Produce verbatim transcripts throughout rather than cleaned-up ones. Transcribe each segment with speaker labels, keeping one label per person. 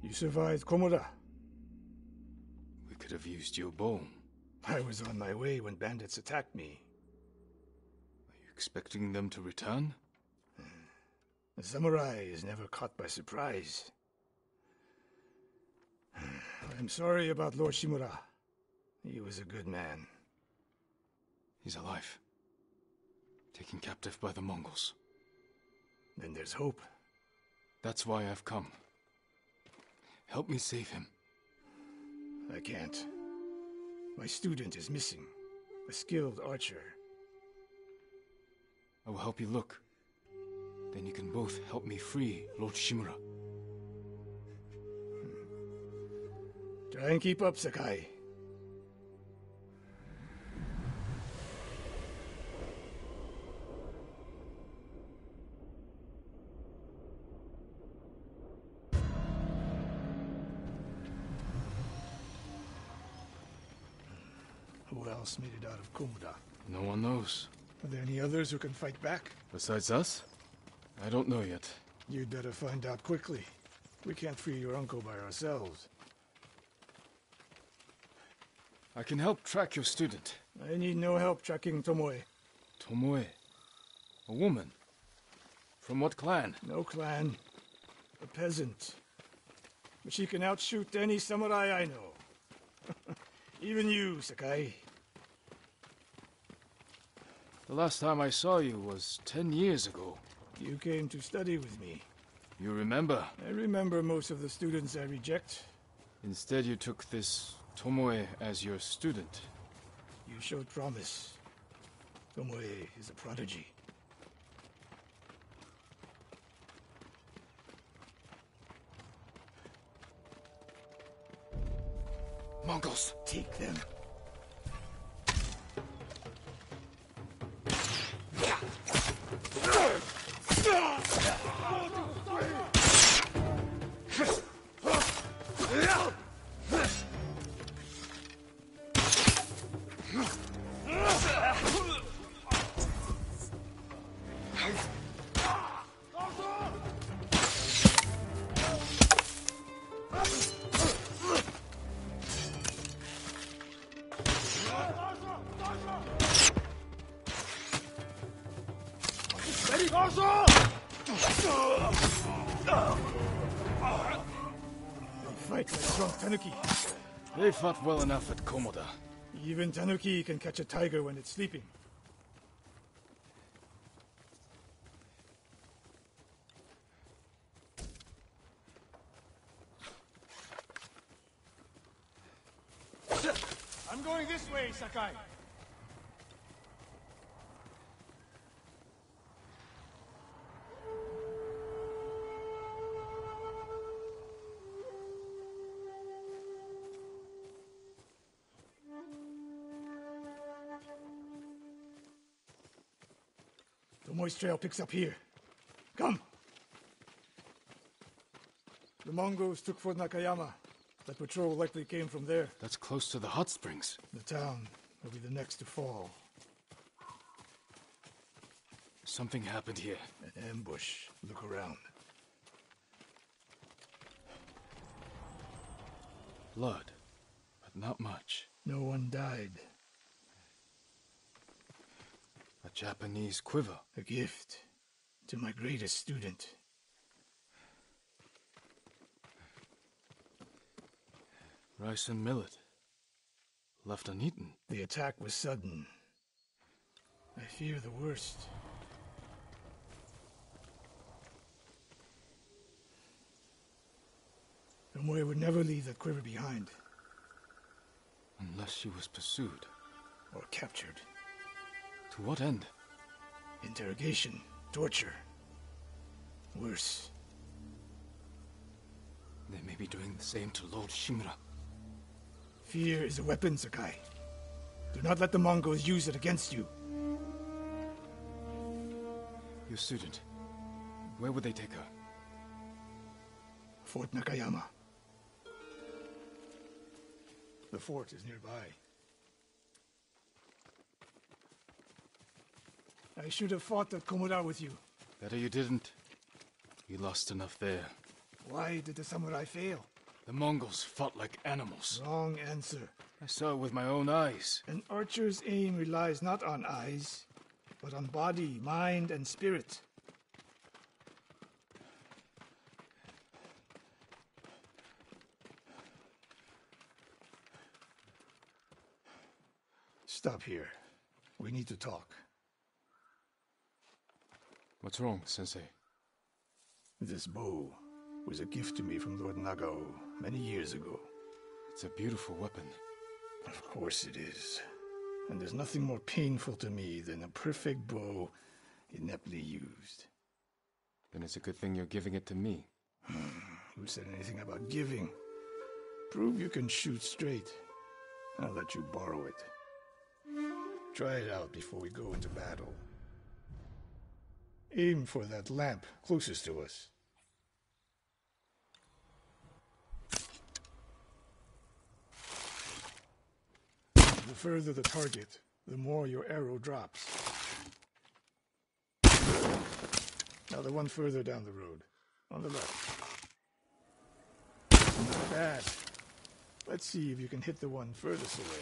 Speaker 1: You survived Komoda.
Speaker 2: We could have used your bone.
Speaker 1: I was on my way when bandits attacked me.
Speaker 2: Are you expecting them to return?
Speaker 1: A samurai is never caught by surprise. I'm sorry about Lord Shimura. He was a good man.
Speaker 2: He's alive. Taken captive by the Mongols.
Speaker 1: Then there's hope.
Speaker 2: That's why I've come. Help me save him.
Speaker 1: I can't. My student is missing. A skilled archer.
Speaker 2: I will help you look. Then you can both help me free Lord Shimura.
Speaker 1: Try and keep up, Sakai. Who else made it out of Komoda?
Speaker 2: No one knows.
Speaker 1: Are there any others who can fight back?
Speaker 2: Besides us? I don't know yet.
Speaker 1: You'd better find out quickly. We can't free your uncle by ourselves.
Speaker 2: I can help track your student.
Speaker 1: I need no help tracking Tomoe.
Speaker 2: Tomoe? A woman? From what clan?
Speaker 1: No clan. A peasant. But she can outshoot any samurai I know. Even you, Sakai.
Speaker 2: The last time I saw you was ten years ago.
Speaker 1: You came to study with me.
Speaker 2: You remember?
Speaker 1: I remember most of the students I reject.
Speaker 2: Instead you took this Tomoe as your student.
Speaker 1: You showed promise. Tomoe is a prodigy.
Speaker 2: Mongols!
Speaker 1: Take them. Fight like drunk tanuki.
Speaker 2: They fought well enough at Komoda.
Speaker 1: Even tanuki can catch a tiger when it's sleeping. I'm going this way, Sakai. Tomoe's trail picks up here. Come! The Mongols took Fort Nakayama. That patrol likely came from there.
Speaker 2: That's close to the hot springs.
Speaker 1: The town will be the next to fall.
Speaker 2: Something happened here.
Speaker 1: An ambush. Look around.
Speaker 2: Blood, but not much.
Speaker 1: No one died.
Speaker 2: A Japanese quiver.
Speaker 1: A gift to my greatest student.
Speaker 2: Rice and millet. Left uneaten.
Speaker 1: The attack was sudden. I fear the worst. Tomoe would never leave that quiver behind.
Speaker 2: Unless she was pursued.
Speaker 1: Or captured.
Speaker 2: To what end?
Speaker 1: Interrogation. Torture. Worse.
Speaker 2: They may be doing the same to Lord Shimura.
Speaker 1: Fear is a weapon, Sakai. Do not let the Mongols use it against you.
Speaker 2: Your student. Where would they take her?
Speaker 1: Fort Nakayama. The fort is nearby. I should have fought at Komoda with you.
Speaker 2: Better you didn't. You lost enough there.
Speaker 1: Why did the samurai fail?
Speaker 2: The Mongols fought like animals.
Speaker 1: Wrong answer.
Speaker 2: I saw it with my own eyes.
Speaker 1: An archer's aim relies not on eyes, but on body, mind, and spirit. Stop here. We need to talk.
Speaker 2: What's wrong, Sensei?
Speaker 1: This bow was a gift to me from Lord Nagao many years ago.
Speaker 2: It's a beautiful weapon.
Speaker 1: Of course it is. And there's nothing more painful to me than a perfect bow ineptly used.
Speaker 2: Then it's a good thing you're giving it to me.
Speaker 1: Who said anything about giving? Prove you can shoot straight. I'll let you borrow it. Try it out before we go into battle. Aim for that lamp closest to us. The further the target, the more your arrow drops. Now the one further down the road, on the left. Not bad. Let's see if you can hit the one furthest away.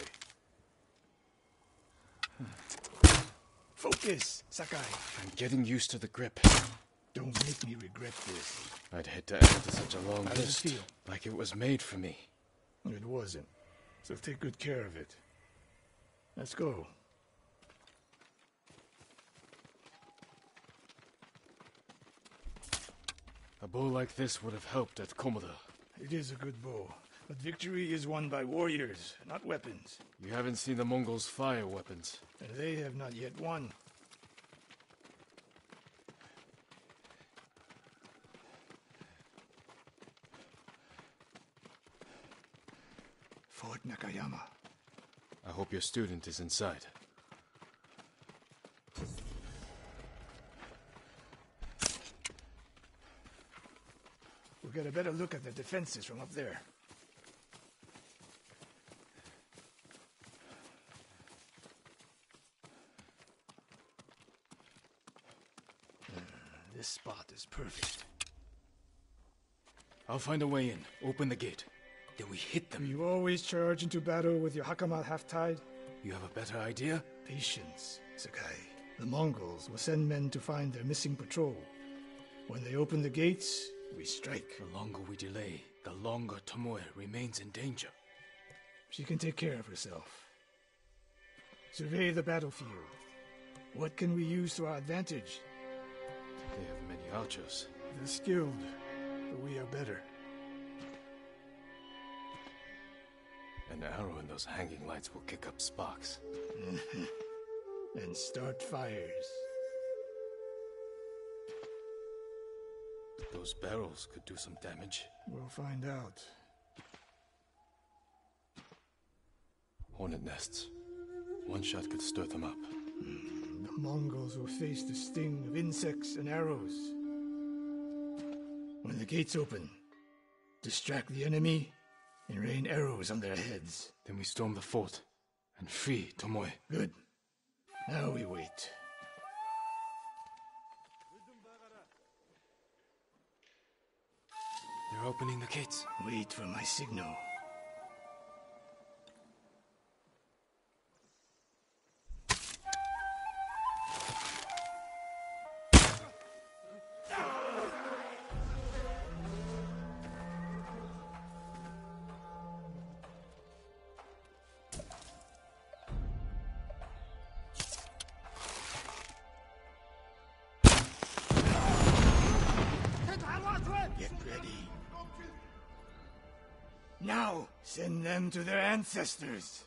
Speaker 1: Focus, Sakai.
Speaker 2: I'm getting used to the grip.
Speaker 1: Don't make me regret this.
Speaker 2: I'd hate to add to such a long
Speaker 1: How does it
Speaker 2: list.
Speaker 1: feel?
Speaker 2: Like it was made for me.
Speaker 1: It wasn't. So take good care of it. Let's go.
Speaker 2: A bow like this would have helped at Komoda.
Speaker 1: It is a good bow, but victory is won by warriors, not weapons.
Speaker 2: You haven't seen the Mongols fire weapons.
Speaker 1: And they have not yet won. Fort Nakayama.
Speaker 2: I hope your student is inside.
Speaker 1: We'll get a better look at the defenses from up there. Uh, this spot is perfect.
Speaker 2: I'll find a way in. Open the gate. Then we hit them.
Speaker 1: You always charge into battle with your hakama half-tied?
Speaker 2: You have a better idea?
Speaker 1: Patience, Sakai. The Mongols will send men to find their missing patrol. When they open the gates, we strike.
Speaker 2: The longer we delay, the longer Tomoe remains in danger.
Speaker 1: She can take care of herself. Survey the battlefield. What can we use to our advantage?
Speaker 2: They have many archers.
Speaker 1: They're skilled, but we are better.
Speaker 2: An arrow in those hanging lights will kick up sparks.
Speaker 1: And start fires.
Speaker 2: Those barrels could do some damage.
Speaker 1: We'll find out.
Speaker 2: Hornet nests. One shot could stir them up.
Speaker 1: The Mongols will face the sting of insects and arrows. When the gates open, distract the enemy and rain arrows on their heads.
Speaker 2: Then we storm the fort and free Tomoe.
Speaker 1: Good. Now we wait.
Speaker 2: They're opening the gates.
Speaker 1: Wait for my signal. Get ready. Now, send them to their ancestors.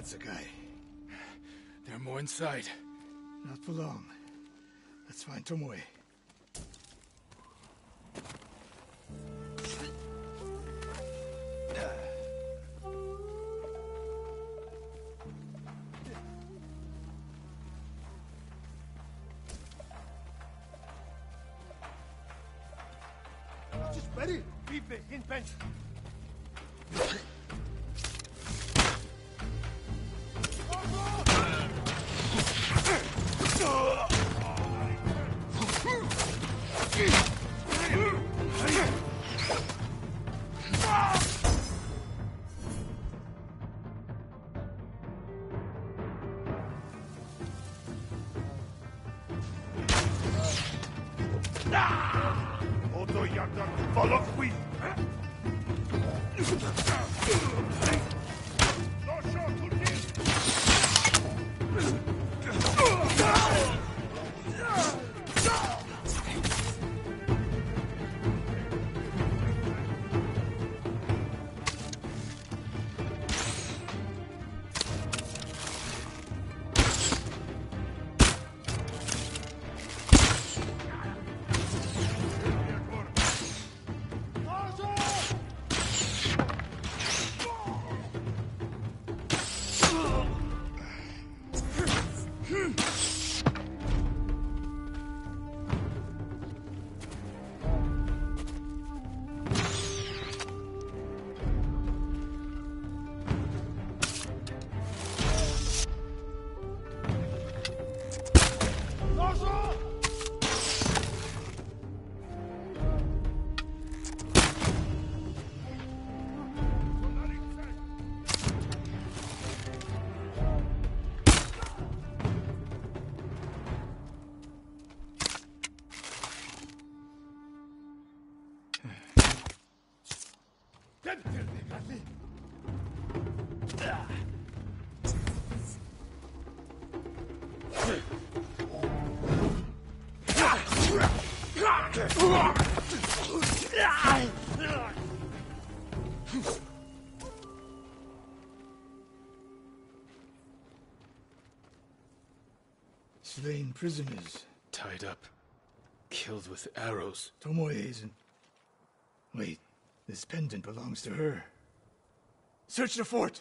Speaker 1: That's the guy.
Speaker 2: There are more inside.
Speaker 1: Not for long. Let's find Tomoe.
Speaker 3: Just ready. Vive in bench. Oto yakar balok wi.
Speaker 1: Slain prisoners.
Speaker 2: Tied up. Killed with arrows.
Speaker 1: Tomoe isn't... Wait, this pendant belongs to her. Search the fort!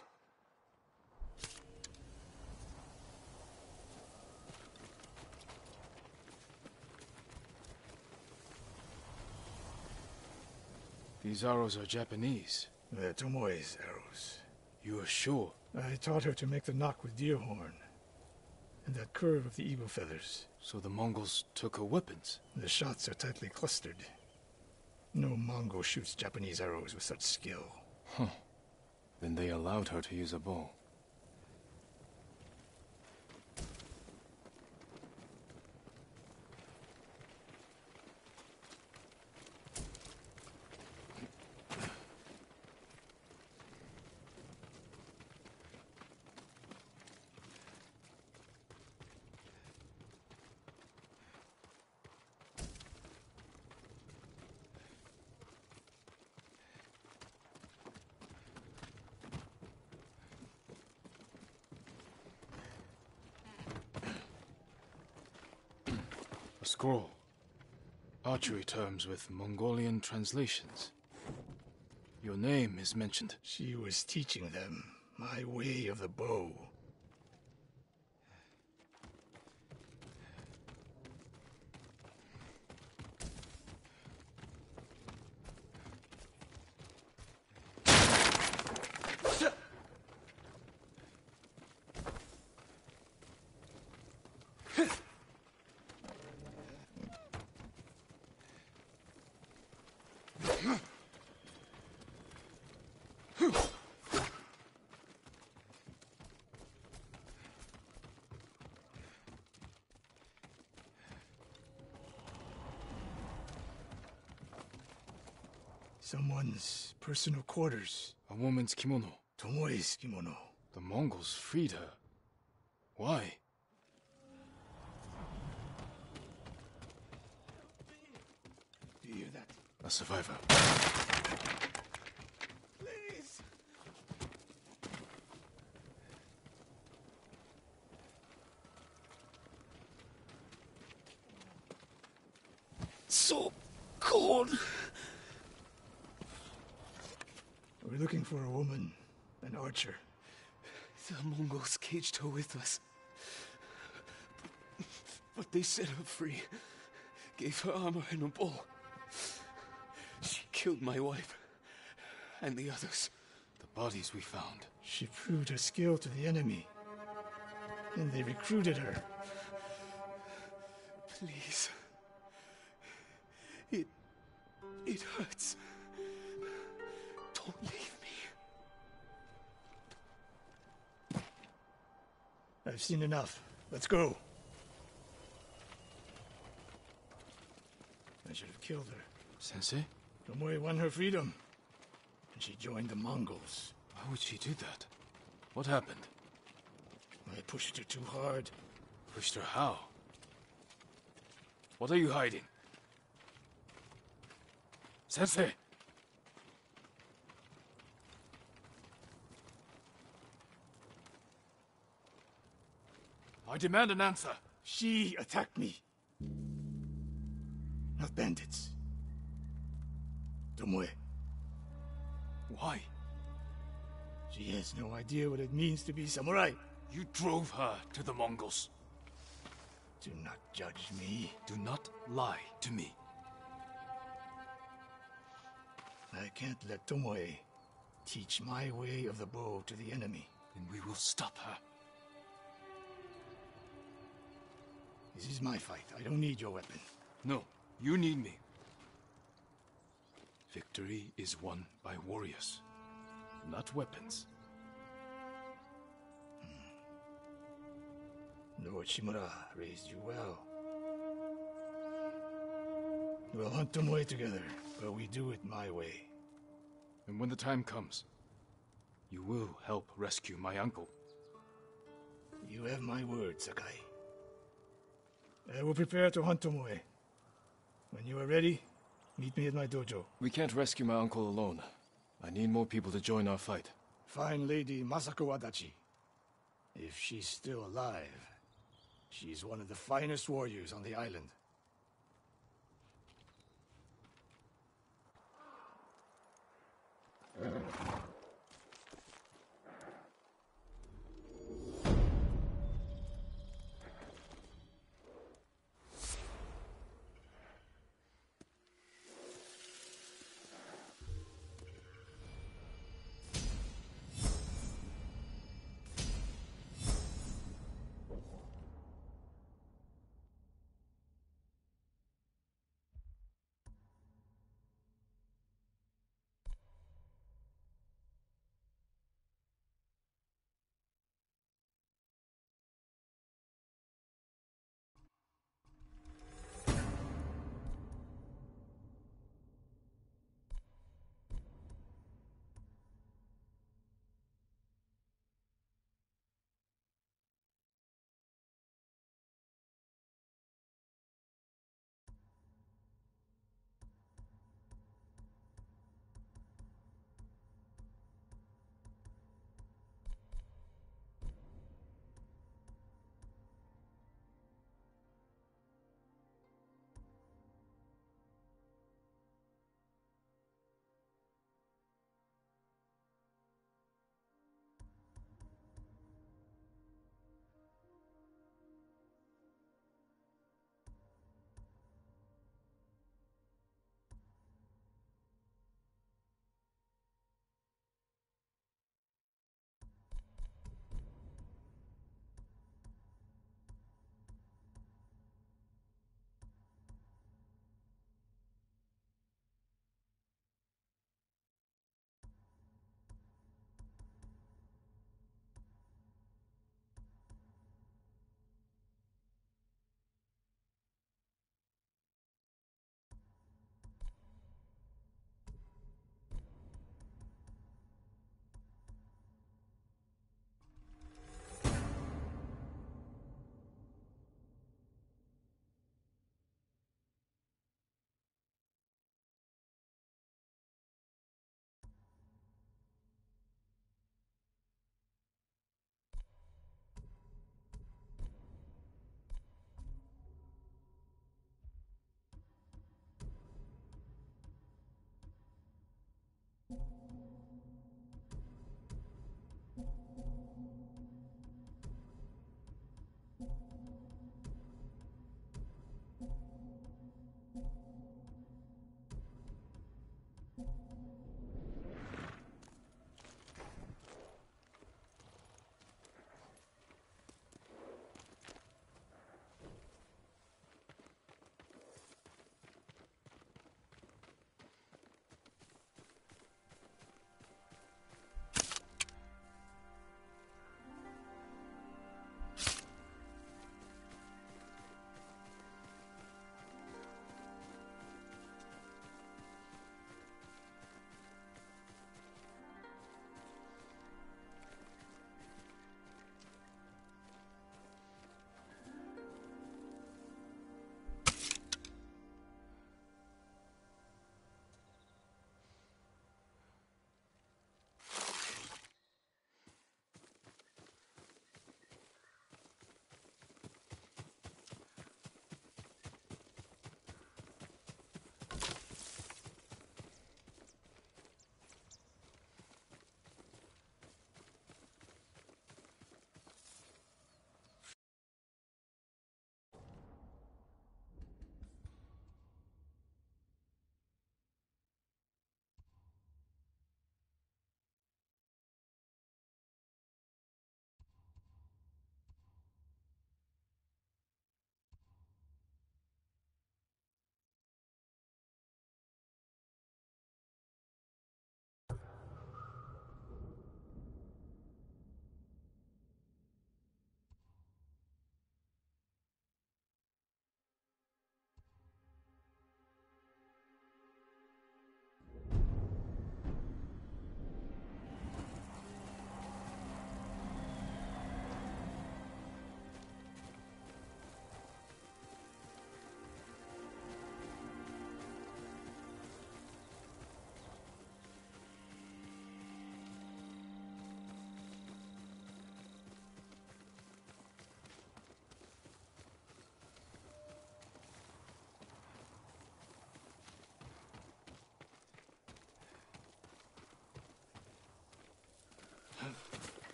Speaker 2: These arrows are Japanese.
Speaker 1: They're Tomoe's arrows.
Speaker 2: You are sure?
Speaker 1: I taught her to make the knock with deer horn. And that curve of the eagle feathers.
Speaker 2: So the Mongols took her weapons?
Speaker 1: The shots are tightly clustered. No Mongol shoots Japanese arrows with such skill.
Speaker 2: Huh. Then they allowed her to use a bow. A scroll. Archery terms with Mongolian translations. Your name is mentioned.
Speaker 1: She was teaching them my way of the bow. Someone's personal quarters.
Speaker 2: A woman's kimono.
Speaker 1: Tomoe's kimono.
Speaker 2: The Mongols freed her. Why?
Speaker 1: Do you hear that?
Speaker 2: A survivor.
Speaker 1: Please!
Speaker 2: so cold.
Speaker 1: We're looking for a woman, an archer.
Speaker 2: The Mongols caged her with us. But they set her free. Gave her armor and a bow. She killed my wife. And the others. The bodies we found.
Speaker 1: She proved her skill to the enemy. And they recruited her.
Speaker 2: Please. It... it hurts. Don't leave me.
Speaker 1: I've seen enough. Let's go. I should have killed her.
Speaker 2: Sensei?
Speaker 1: Tomoe won her freedom. And she joined the Mongols.
Speaker 2: Why would she do that? What happened?
Speaker 1: I pushed her too hard.
Speaker 2: Pushed her how? What are you hiding? Sensei! I demand an answer.
Speaker 1: She attacked me. Not bandits. Tomoe.
Speaker 2: Why?
Speaker 1: She has no idea what it means to be samurai.
Speaker 2: You drove her to the Mongols.
Speaker 1: Do not judge me.
Speaker 2: Do not lie to me.
Speaker 1: I can't let Tomoe teach my way of the bow to the enemy.
Speaker 2: Then we will stop her.
Speaker 1: This is my fight. I don't need your weapon.
Speaker 2: No, you need me. Victory is won by warriors, not weapons.
Speaker 1: Lord Shimura raised you well. We'll hunt Tomoe together, but we do it my way.
Speaker 2: And when the time comes, you will help rescue my uncle.
Speaker 1: You have my word, Sakai. I will prepare to hunt Tomoe. When you are ready, meet me at my dojo.
Speaker 4: We can't rescue my uncle alone. I need more people to join our fight.
Speaker 1: Find Lady Masako Adachi. If she's still alive, she's one of the finest warriors on the island.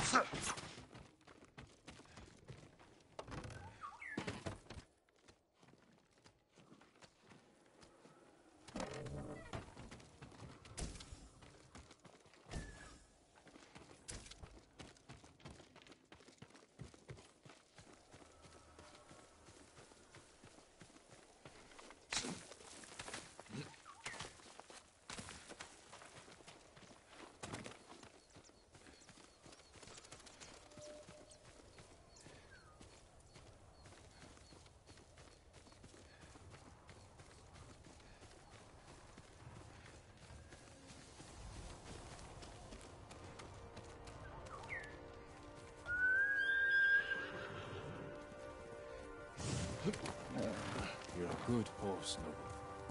Speaker 4: You're a good horse, Noble.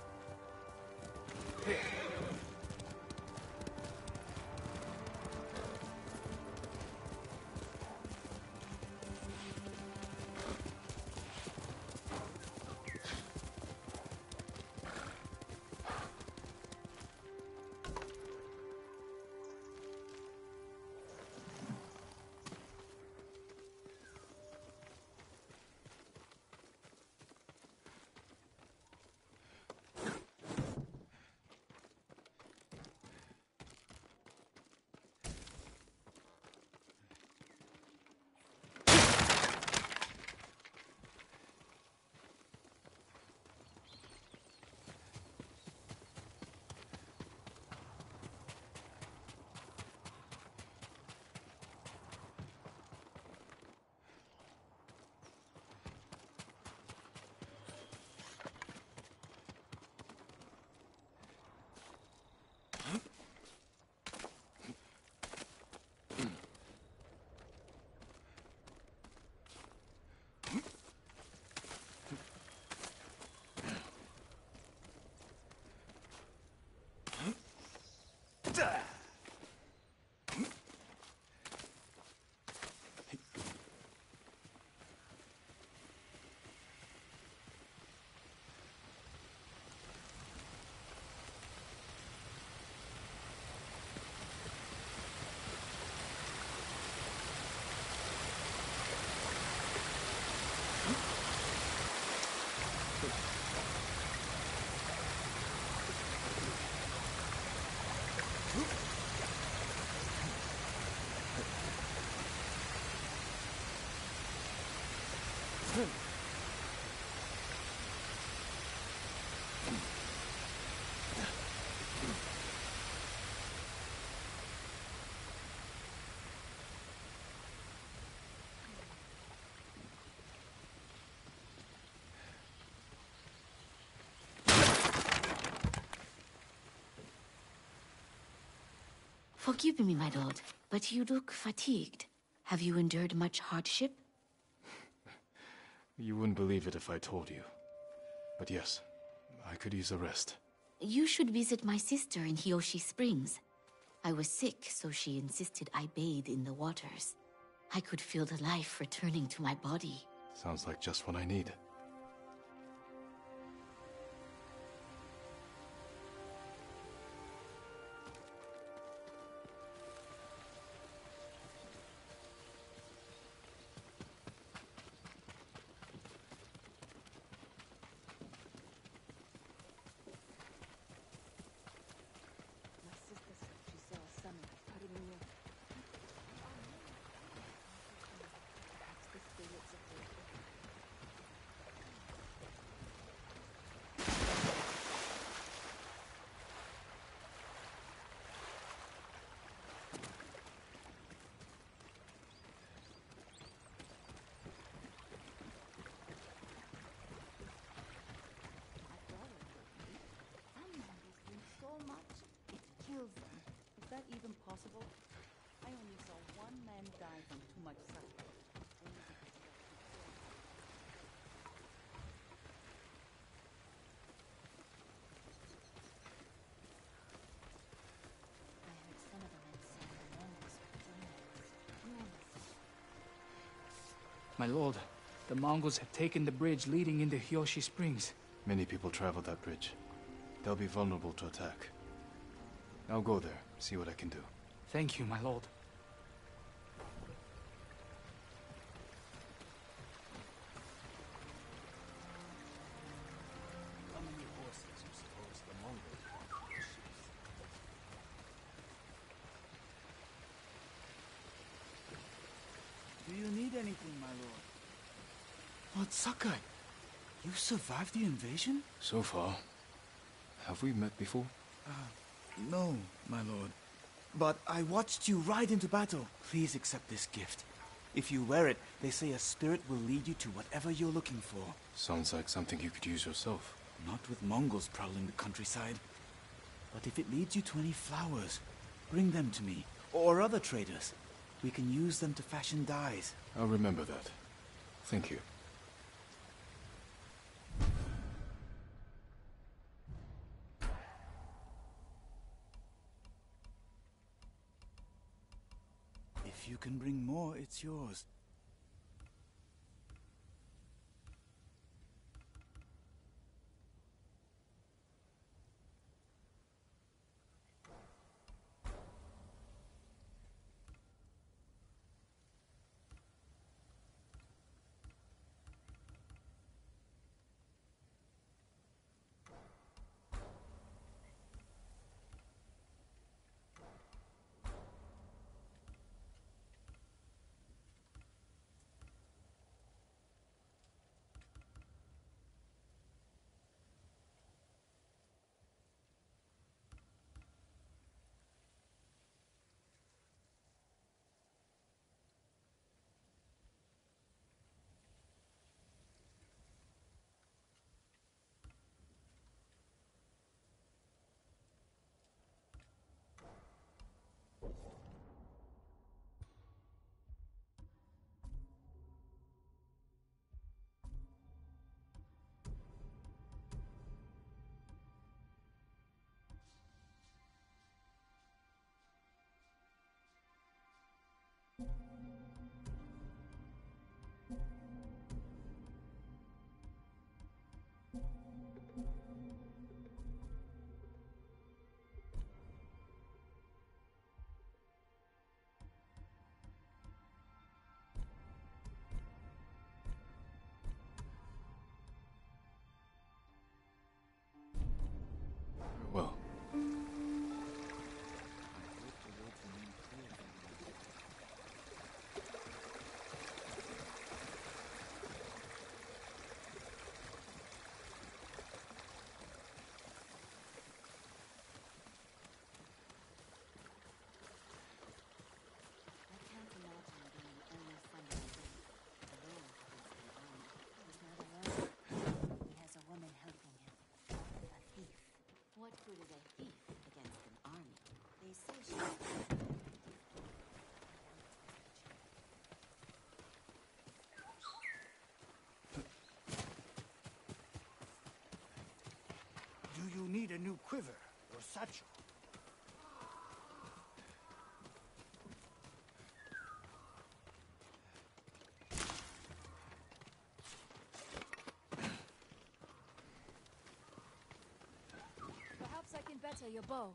Speaker 5: Forgive me, my lord, but you look fatigued. Have you endured much hardship?
Speaker 4: You wouldn't believe it if I told you. But yes, I could use a rest.
Speaker 5: You should visit my sister in Hiyoshi Springs. I was sick, so she insisted I bathe in the waters. I could feel the life returning to my body.
Speaker 4: Sounds like just what I need.
Speaker 6: Is that even possible? I only saw one man die from too much suffering. I heard some of the men say the Mongols were journalists.
Speaker 7: My lord, the Mongols have taken the bridge leading into Hiyoshi Springs.
Speaker 4: Many people travel that bridge. They'll be vulnerable to attack. I'll go there, see what I can do.
Speaker 7: Thank you, my lord.
Speaker 8: Lord Sakai, you survived the invasion?
Speaker 4: So far. Have we met before?
Speaker 8: Uh, no, my lord. But I watched you ride into battle. Please accept this gift. If you wear it, they say a spirit will lead you to whatever you're looking for.
Speaker 4: Sounds like something you could use yourself.
Speaker 8: Not with Mongols prowling the countryside. But if it leads you to any flowers, bring them to me, or other traders. We can use them to fashion dyes.
Speaker 4: I'll remember that. Thank you.
Speaker 8: If you can bring more, it's yours.
Speaker 4: Well.
Speaker 5: What good is a thief against an army? They say she...
Speaker 3: Do you need a new quiver or satchel?
Speaker 9: Perhaps I can better your bow.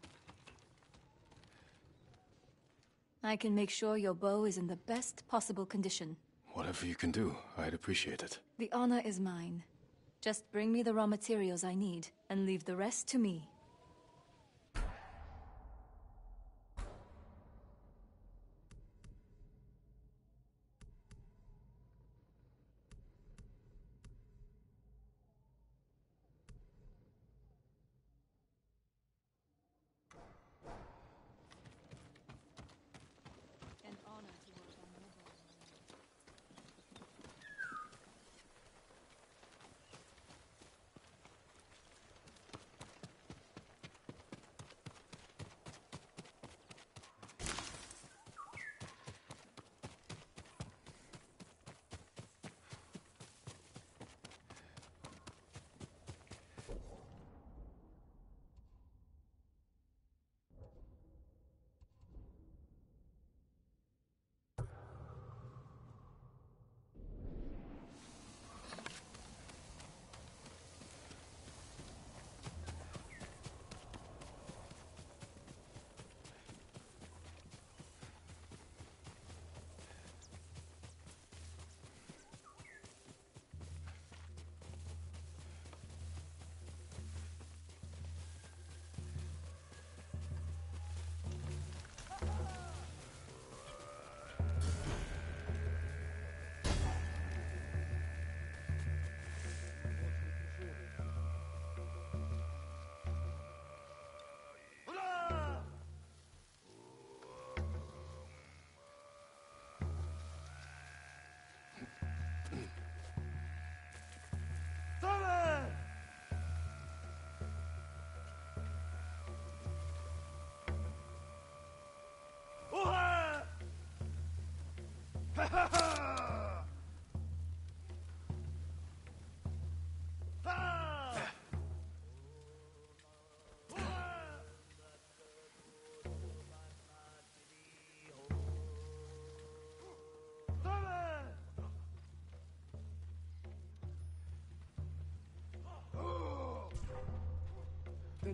Speaker 9: I can make sure your bow is in the best possible condition.
Speaker 4: Whatever you can do, I'd appreciate it.
Speaker 9: The honor is mine. Just bring me the raw materials I need, and leave the rest to me. An honor to work on your bow.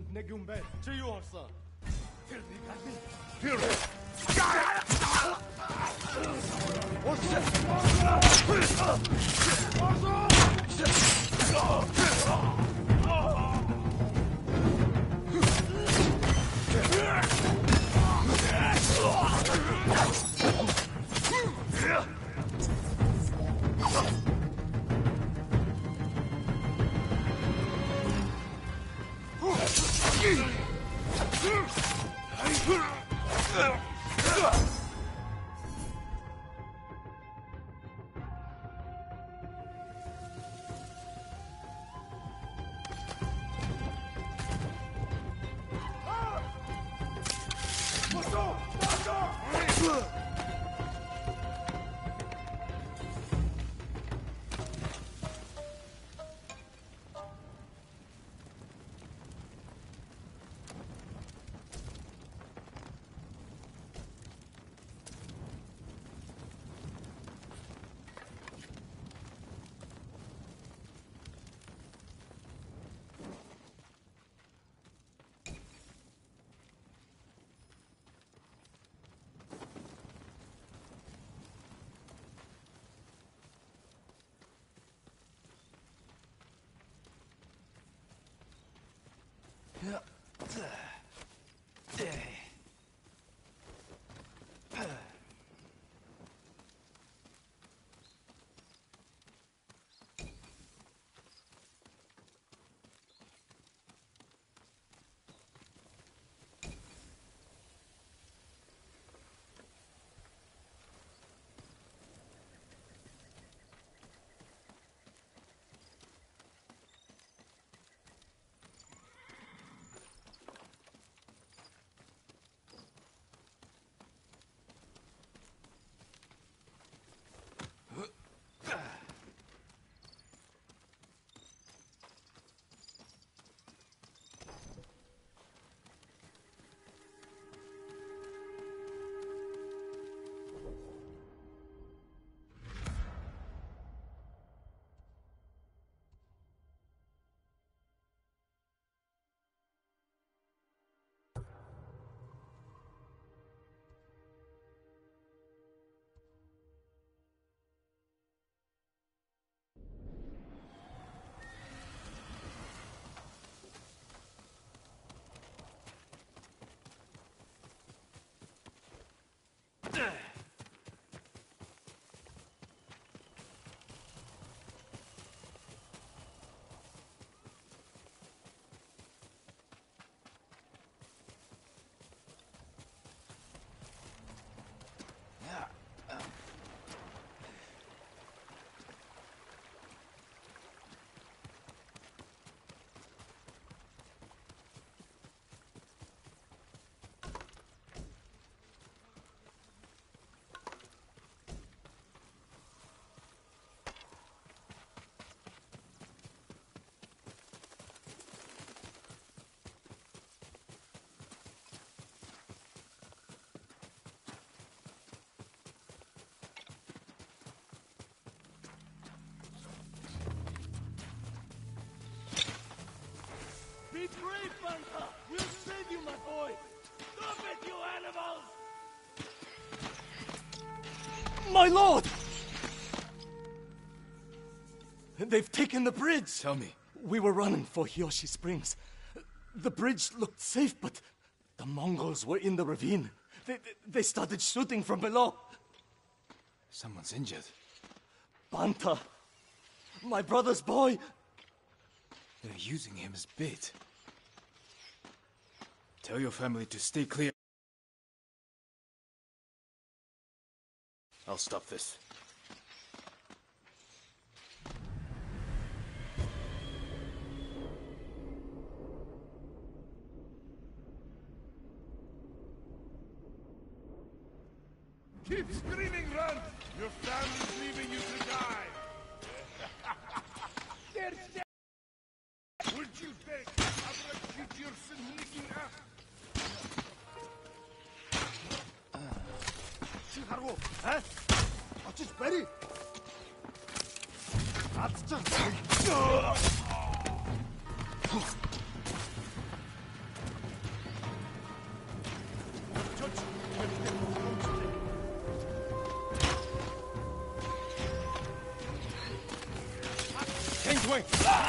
Speaker 10: 내균배 지유었어.
Speaker 11: Be brave, Banta! We'll save you, my boy! Stop it, you animals!
Speaker 8: My lord! They've taken the bridge!
Speaker 4: Tell me.
Speaker 8: We were running for Hiyoshi Springs. The bridge looked safe, but the Mongols were in the ravine. They, they started shooting from below.
Speaker 4: Someone's injured.
Speaker 8: Banta! My brother's boy!
Speaker 4: They're using him as bait. Tell your family to stay clear. I'll stop this.
Speaker 11: Keep screaming, run! Your family's leaving you to die! They're dead! Would you take abrak your sneaking up?
Speaker 3: 하고, 에? 어찌 베리? 아, 진짜.
Speaker 10: wing!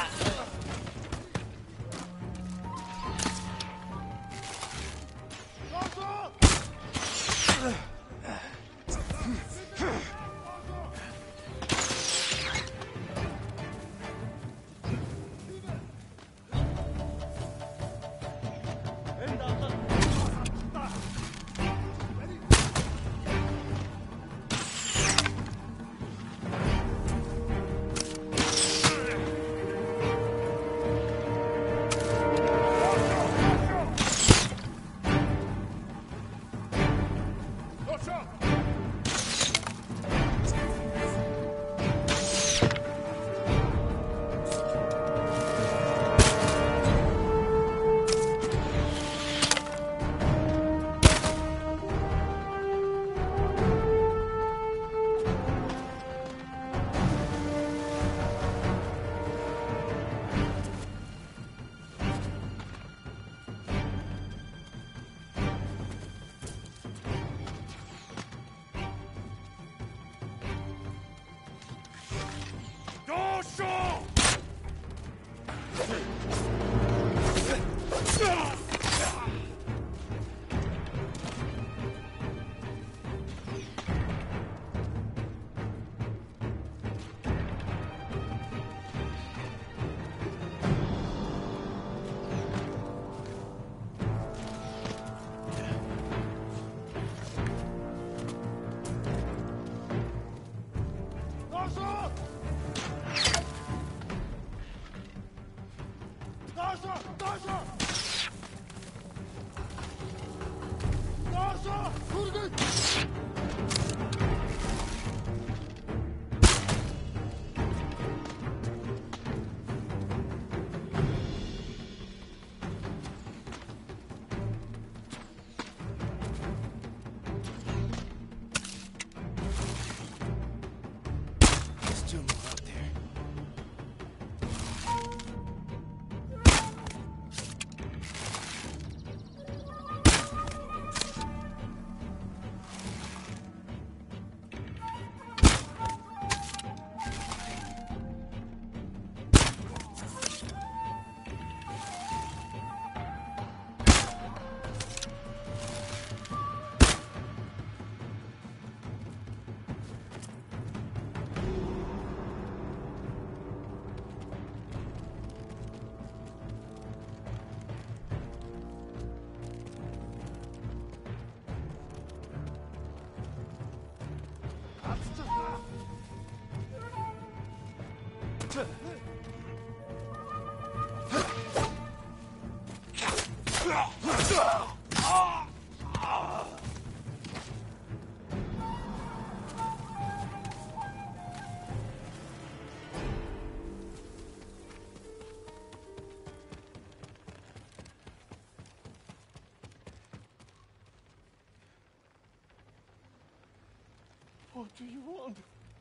Speaker 3: What do you want?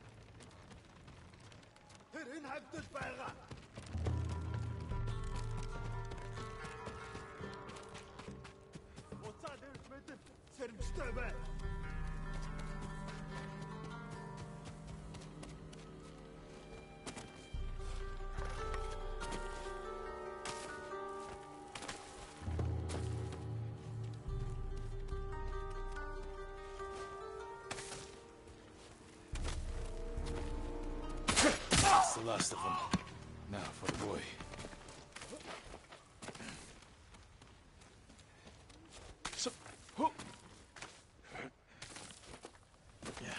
Speaker 3: Hierin heftet bæra! What's that there's with it? Serm stöve!
Speaker 4: The last of them. Now for the boy. So, oh. Yeah.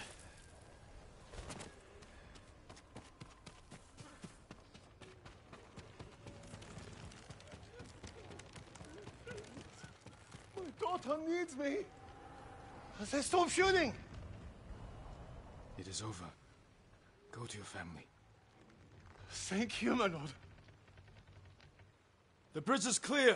Speaker 3: My daughter needs me. They stop shooting.
Speaker 4: It is over. Go to your family.
Speaker 3: Thank you, my lord.
Speaker 4: The bridge is clear.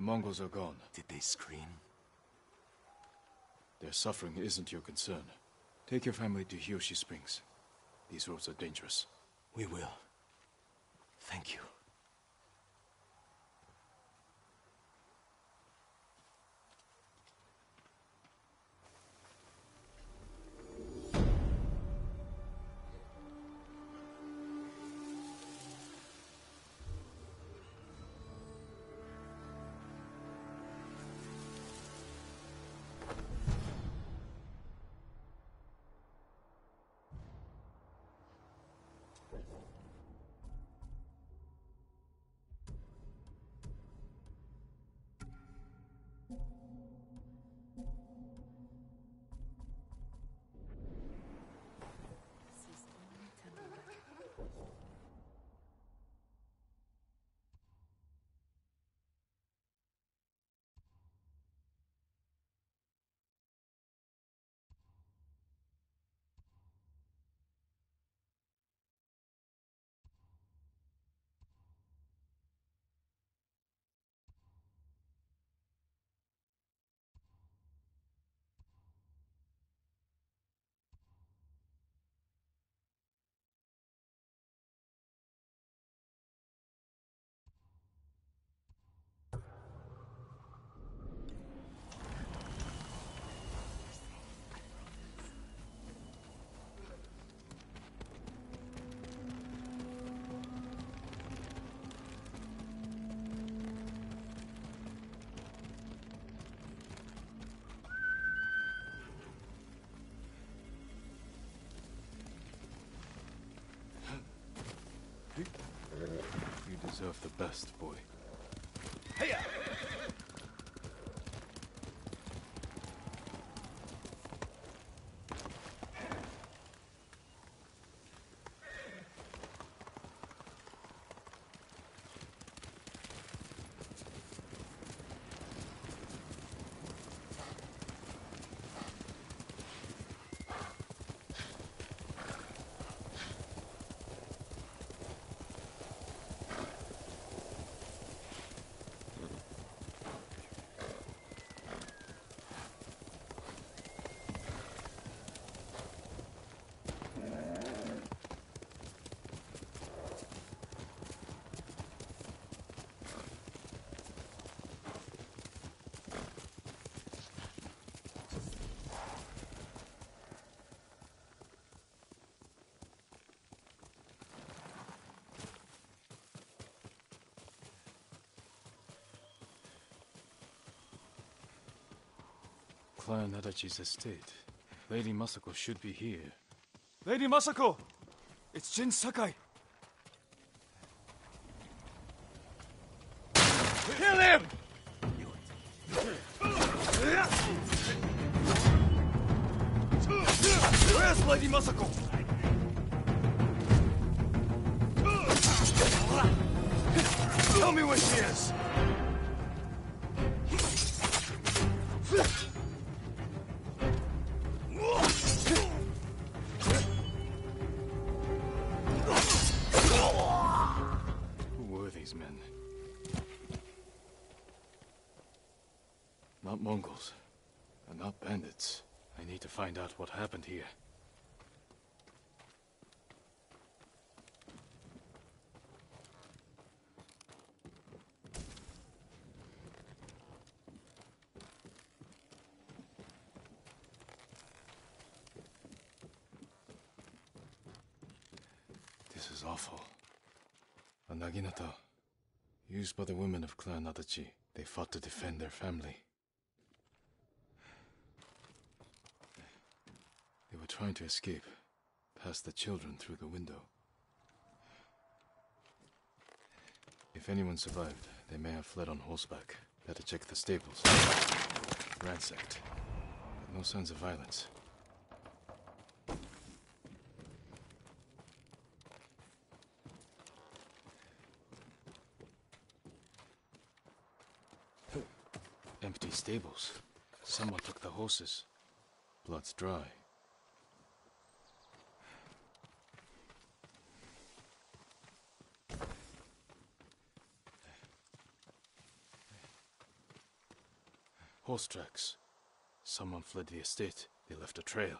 Speaker 4: Mongols are gone.
Speaker 2: Did they scream?
Speaker 4: Their suffering isn't your concern. Take your family to Hiyoshi Springs. These roads are dangerous.
Speaker 2: We will. Thank you.
Speaker 4: You deserve the best, boy.
Speaker 3: Hiya!
Speaker 4: Clan Adachi's estate. Lady Masako should be here.
Speaker 8: Lady Masako! It's Jin Sakai.
Speaker 3: Kill him!
Speaker 8: Where's Lady Masako? Tell me where she is!
Speaker 4: Who were these men? Not Mongols, and not bandits. I need to find out what happened here. This is awful. A naginata, used by the women of Clan Adachi. They fought to defend their family. They were trying to escape, past the children through the window. If anyone survived, they may have fled on horseback. Better check the stables. Ransacked, but no signs of violence. Empty stables. Someone took the horses. Blood's dry. Horse tracks. Someone fled the estate. They left a trail.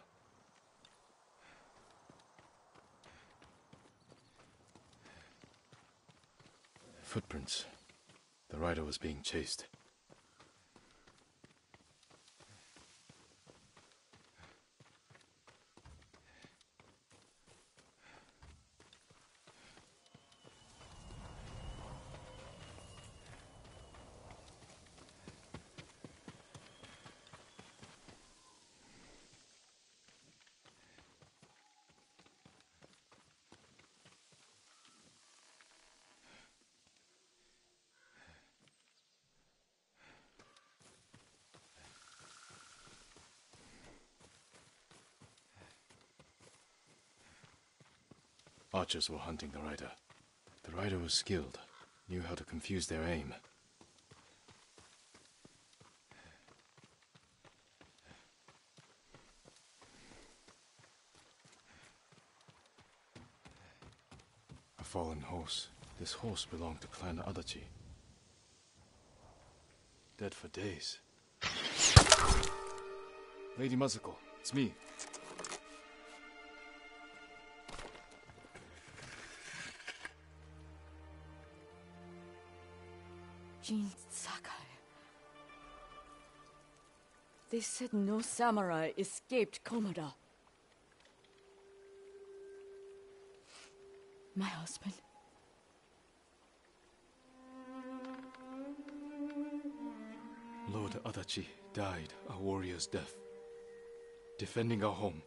Speaker 4: Footprints. The rider was being chased. Archers were hunting the rider. The rider was skilled, knew how to confuse their aim. A fallen horse. This horse belonged to Clan Adachi. Dead for days. Lady Masako, it's me.
Speaker 6: Jin Sakai. They said no samurai escaped Komoda. My husband.
Speaker 4: Lord Adachi died a warrior's death, defending our home.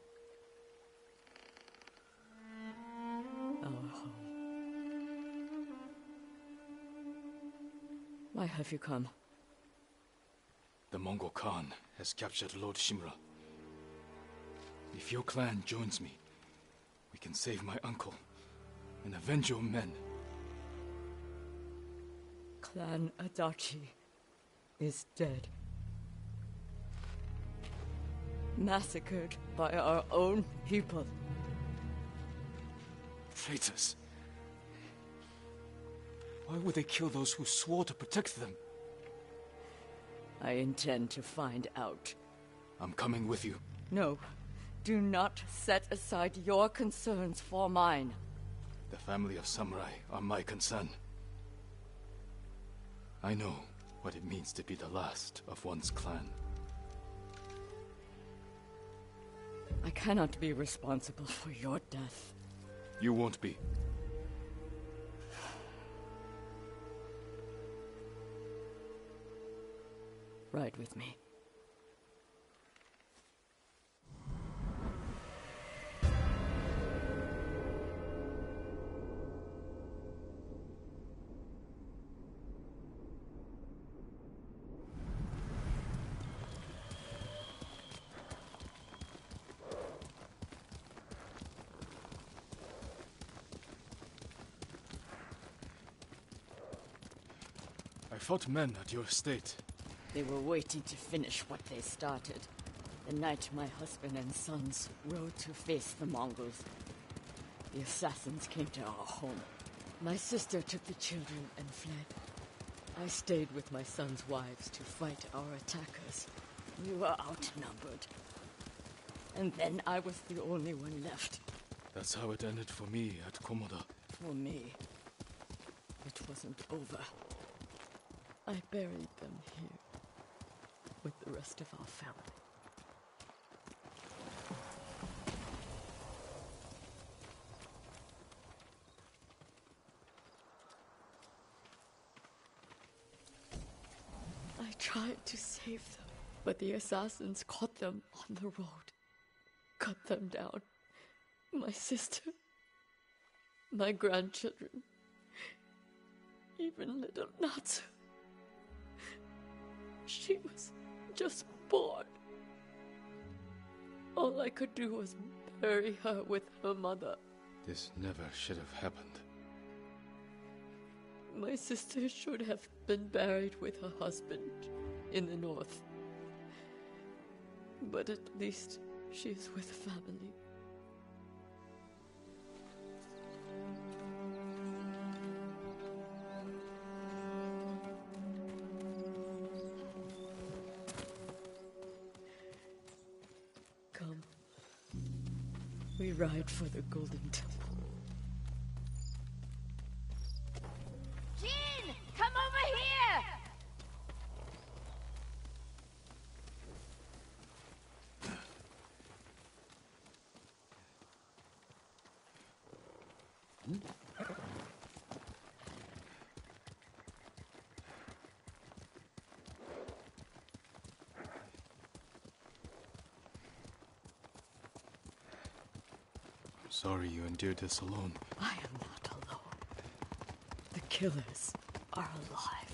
Speaker 6: Our home. Why have you come?
Speaker 4: The Mongol Khan has captured Lord Shimura. If your clan joins me, we can save my uncle and avenge your men.
Speaker 6: Clan Adachi is dead. Massacred by our own people.
Speaker 4: Traitors. Why would they kill those who swore to protect them?
Speaker 6: I intend to find out.
Speaker 4: I'm coming with you.
Speaker 6: No. Do not set aside your concerns for mine.
Speaker 4: The family of samurai are my concern. I know what it means to be the last of one's clan.
Speaker 6: I cannot be responsible for your death.
Speaker 4: You won't be.
Speaker 6: Ride with me.
Speaker 4: I fought men at your estate.
Speaker 6: They were waiting to finish what they started. The night my husband and sons rode to face the Mongols. The assassins came to our home. My sister took the children and fled. I stayed with my sons' wives to fight our attackers. We were outnumbered. And then I was the only one left.
Speaker 4: That's how it ended for me at Komoda.
Speaker 6: For me, it wasn't over. I buried them here with the rest of our family. I tried to save them, but the assassins caught them on the road, cut them down. My sister, my grandchildren, even little Natsu. She was just born. All I could do was bury her with her mother.
Speaker 4: This never should have happened.
Speaker 6: My sister should have been buried with her husband in the north. But at least she is with family. We ride for the Golden Temple.
Speaker 5: Jin! Come over here!
Speaker 4: Sorry you endured this alone.
Speaker 6: I am not alone. The killers are alive.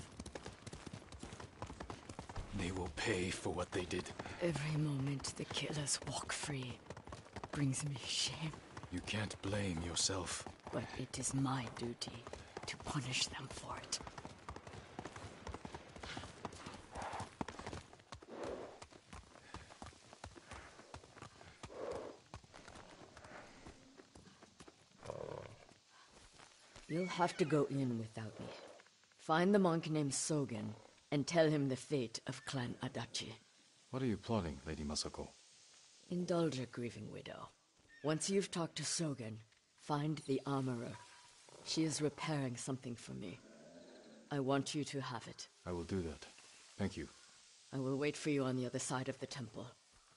Speaker 4: They will pay for what they did.
Speaker 6: Every moment the killers walk free brings me shame.
Speaker 4: You can't blame yourself.
Speaker 6: But it is my duty to punish them for it. You'll have to go in without me. Find the monk named Sogen and tell him the fate of Clan Adachi.
Speaker 4: What are you plotting, Lady Masako?
Speaker 6: Indulge a grieving widow. Once you've talked to Sogen, find the armorer. She is repairing something for me. I want you to have it.
Speaker 4: I will do that. Thank you.
Speaker 6: I will wait for you on the other side of the temple.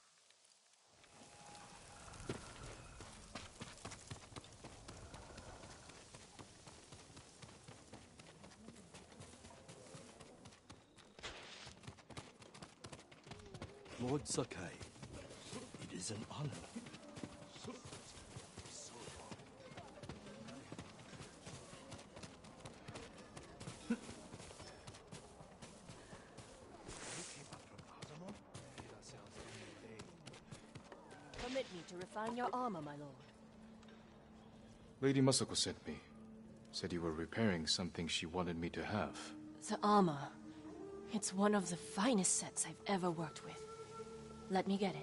Speaker 10: Lord Sakai, it is an honor.
Speaker 12: Permit me to refine your armor, my lord.
Speaker 4: Lady Masako sent me. Said you were repairing something she wanted me to have.
Speaker 12: The armor. It's one of the finest sets I've ever worked with. Let me get it.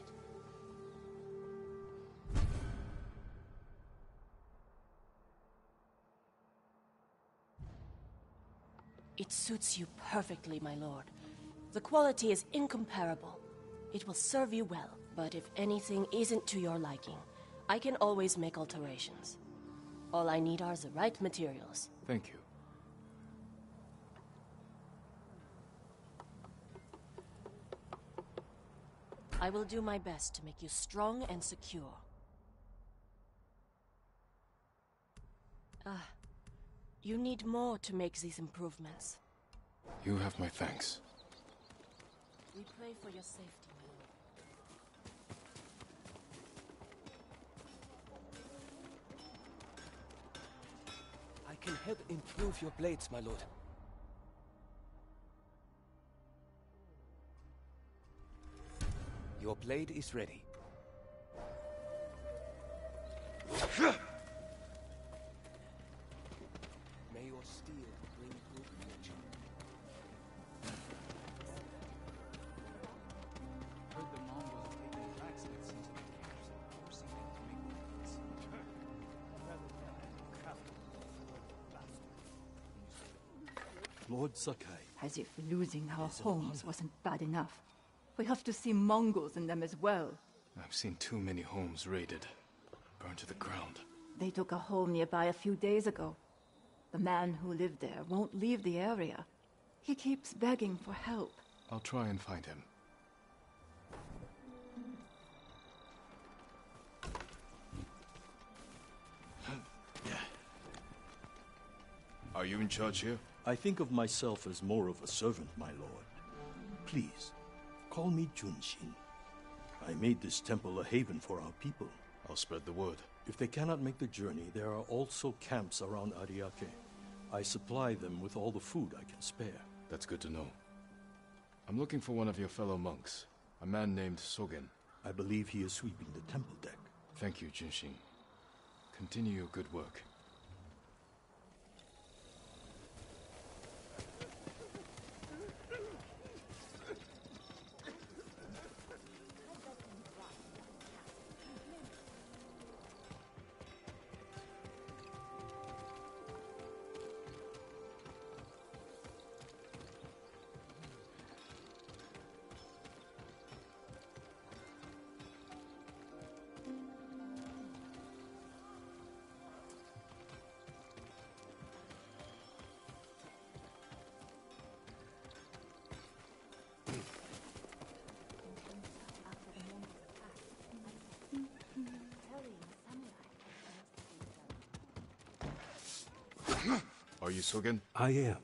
Speaker 12: It suits you perfectly, my lord. The quality is incomparable. It will serve you well, but if anything isn't to your liking, I can always make alterations. All I need are the right materials.
Speaker 4: Thank you.
Speaker 12: I will do my best to make you strong and secure. Ah, you need more to make these improvements.
Speaker 4: You have my thanks.
Speaker 12: We pray for your safety, my lord.
Speaker 2: I can help improve your blades, my lord. Your blade is ready. May your steel bring good fortune.
Speaker 7: Heard the Mongols have taken blacksmiths into the camps, forcing them to make weapons.
Speaker 10: Lord Sakai.
Speaker 13: As if losing our homes wasn't bad enough. We have to see Mongols in them as well.
Speaker 4: I've seen too many homes raided, burned to the ground.
Speaker 13: They took a home nearby a few days ago. The man who lived there won't leave the area. He keeps begging for help.
Speaker 4: I'll try and find him. Are you in charge here?
Speaker 10: I think of myself as more of a servant, my lord. Please, call me Junshin. I made this temple a haven for our people.
Speaker 4: I'll spread the word.
Speaker 10: If they cannot make the journey, there are also camps around Ariake. I supply them with all the food I can spare.
Speaker 4: That's good to know. I'm looking for one of your fellow monks, a man named Sogen.
Speaker 10: I believe he is sweeping the temple deck.
Speaker 4: Thank you, Junshin. Continue your good work. Are you Sogen?
Speaker 14: I am.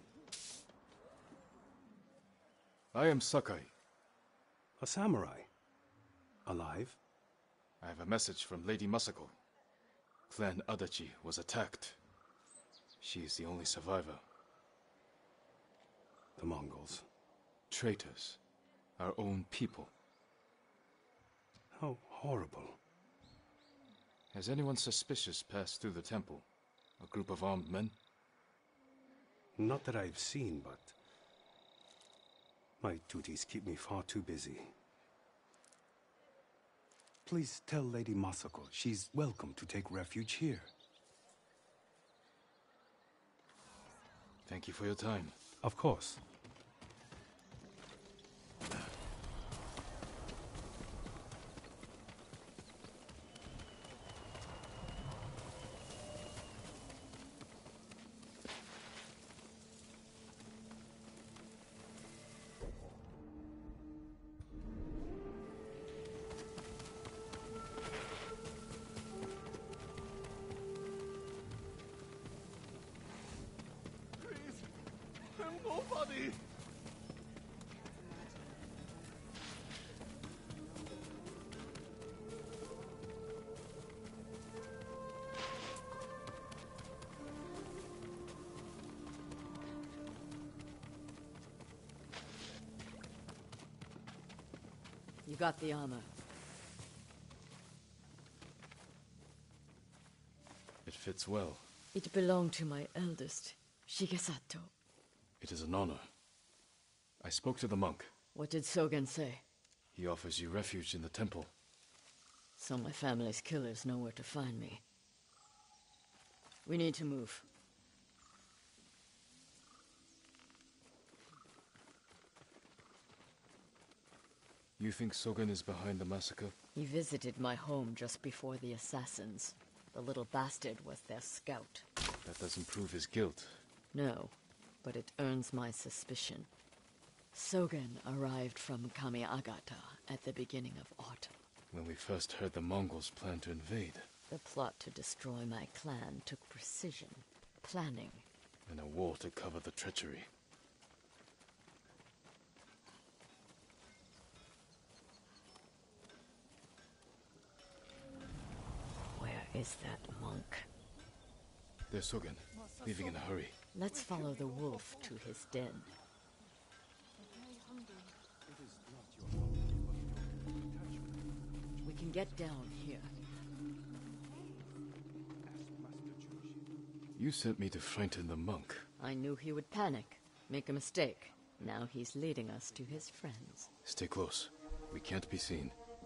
Speaker 4: I am Sakai.
Speaker 14: A samurai. Alive?
Speaker 4: I have a message from Lady Masako. Clan Adachi was attacked. She is the only survivor.
Speaker 14: The Mongols.
Speaker 4: Traitors. Our own people.
Speaker 14: How horrible.
Speaker 4: Has anyone suspicious passed through the temple? A group of armed men?
Speaker 14: Not that I've seen, but my duties keep me far too busy. Please tell Lady Masako she's welcome to take refuge here.
Speaker 4: Thank you for your time.
Speaker 14: Of course.
Speaker 3: I'm nobody.
Speaker 6: You got the armor.
Speaker 4: It fits well.
Speaker 6: It belonged to my eldest, Shigesato.
Speaker 4: It is an honor. I spoke to the monk.
Speaker 6: What did Sogen say?
Speaker 4: He offers you refuge in the temple.
Speaker 6: So my family's killers know where to find me. We need to move.
Speaker 4: You think Sogen is behind the massacre?
Speaker 6: He visited my home just before the assassins. The little bastard was their scout.
Speaker 4: That doesn't prove his guilt.
Speaker 6: No, but it earns my suspicion. Sogen arrived from Kamiagata at the beginning of autumn.
Speaker 4: When we first heard the Mongols plan to invade.
Speaker 6: The plot to destroy my clan took precision, planning,
Speaker 4: And a war to cover the treachery.
Speaker 6: Where is that monk?
Speaker 4: There's Sogen, leaving in a hurry.
Speaker 6: Let's follow the wolf to his den. We can get down here.
Speaker 4: You sent me to frighten the monk.
Speaker 6: I knew he would panic, make a mistake. Now he's leading us to his friends.
Speaker 4: Stay close. We can't be seen.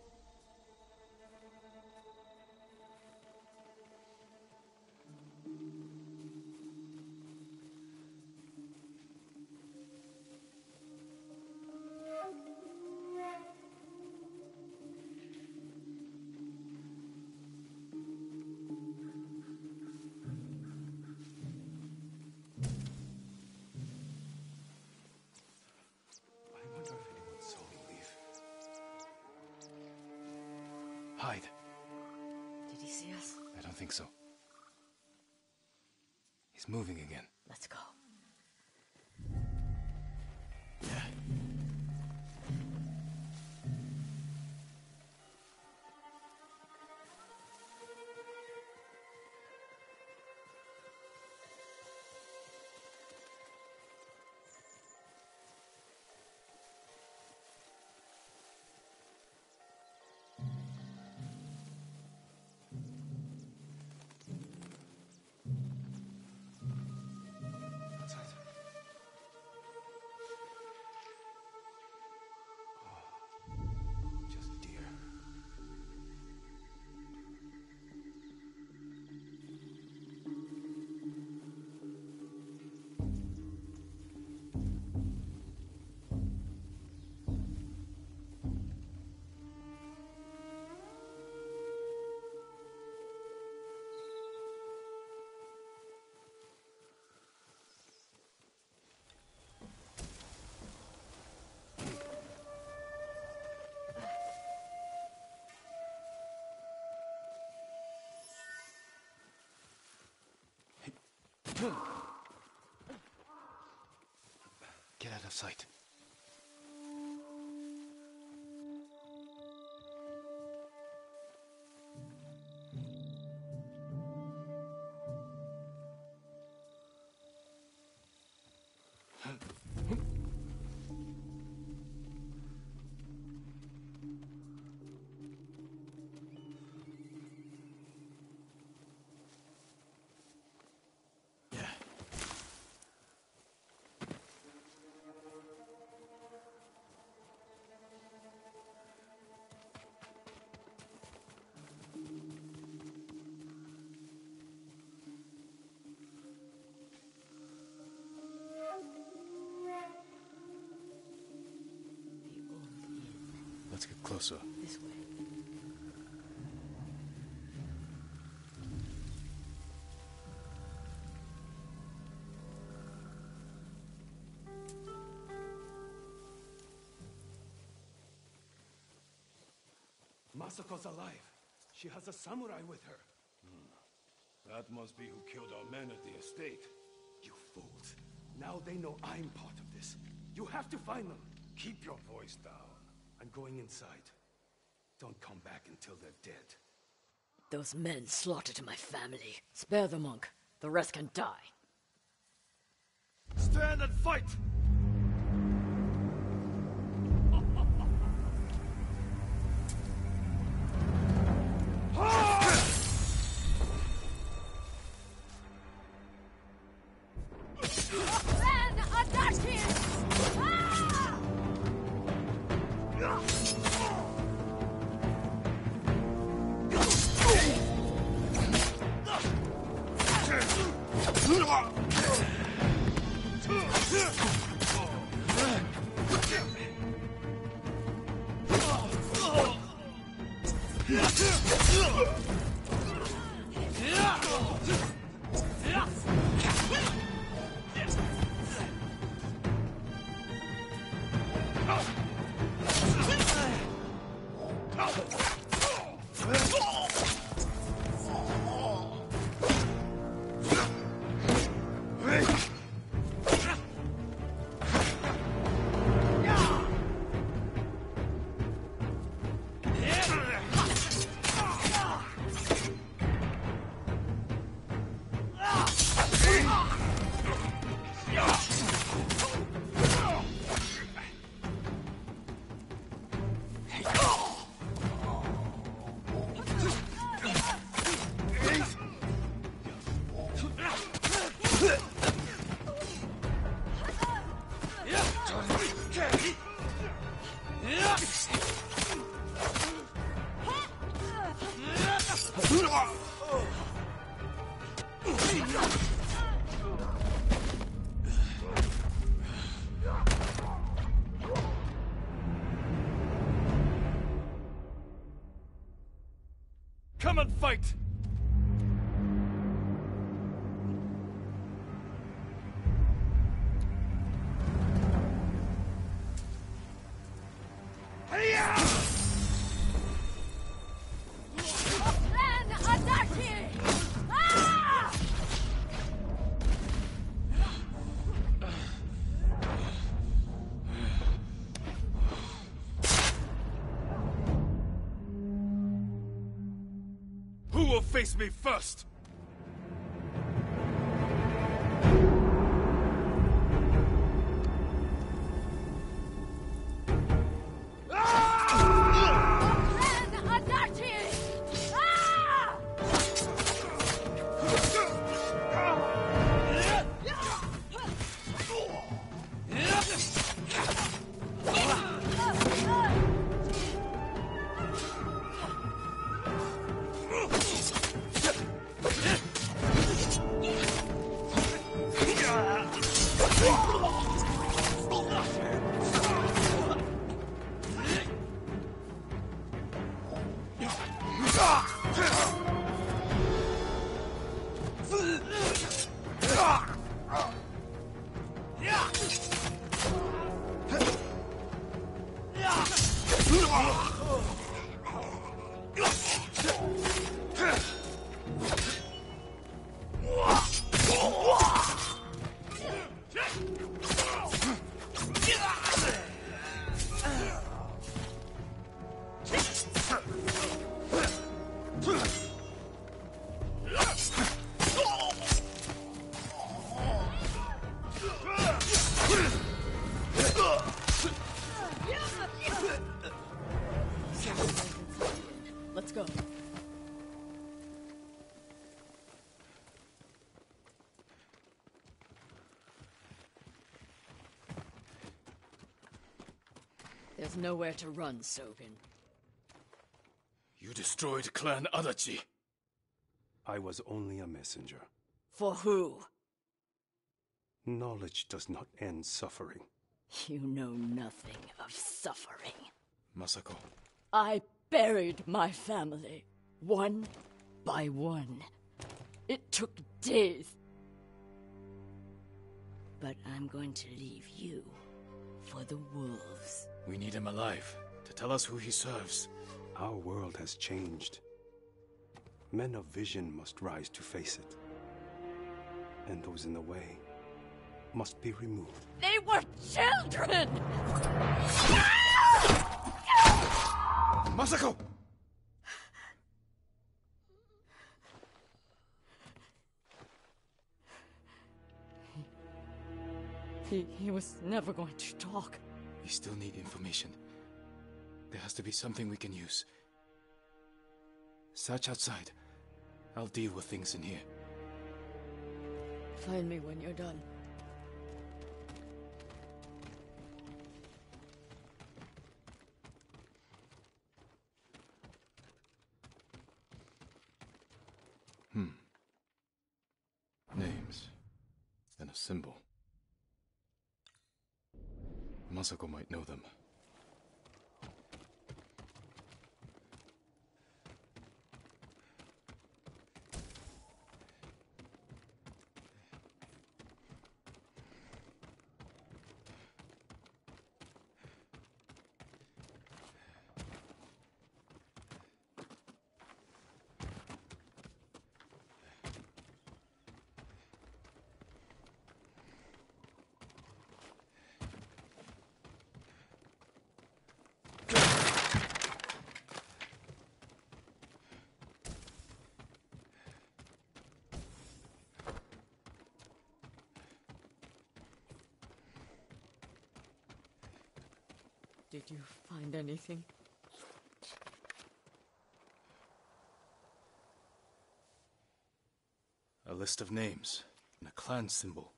Speaker 4: Hide.
Speaker 6: Did he see us?
Speaker 4: I don't think so. He's moving again.
Speaker 6: Let's go.
Speaker 4: sight. Let's get closer.
Speaker 6: This way.
Speaker 14: Masako's alive. She has a samurai with her.
Speaker 11: Hmm. That must be who killed our men at the estate.
Speaker 14: You fools. Now they know I'm part of this. You have to find them.
Speaker 11: Keep your voice down.
Speaker 14: I'm going inside. Don't come back until they're dead.
Speaker 6: Those men slaughtered my family. Spare the monk. The rest can die.
Speaker 11: Stand and fight! Come and fight! Who will face me first?
Speaker 6: go. There's nowhere to run, Sogen.
Speaker 4: You destroyed Clan Adachi.
Speaker 14: I was only a messenger.
Speaker 6: For who?
Speaker 14: Knowledge does not end suffering.
Speaker 6: You know nothing of suffering.
Speaker 4: Masako.
Speaker 6: I buried my family, one by one. It took days. But I'm going to leave you for the wolves.
Speaker 4: We need him alive to tell us who he serves.
Speaker 14: Our world has changed. Men of vision must rise to face it. And those in the way must be removed.
Speaker 6: They were children!
Speaker 4: Masako!
Speaker 6: He, he was never going to talk.
Speaker 4: We still need information. There has to be something we can use. Search outside. I'll deal with things in here.
Speaker 6: Find me when you're done.
Speaker 4: Hmm. Names. And a symbol. Masako might know them.
Speaker 6: Did you find anything?
Speaker 4: A list of names and a clan symbol.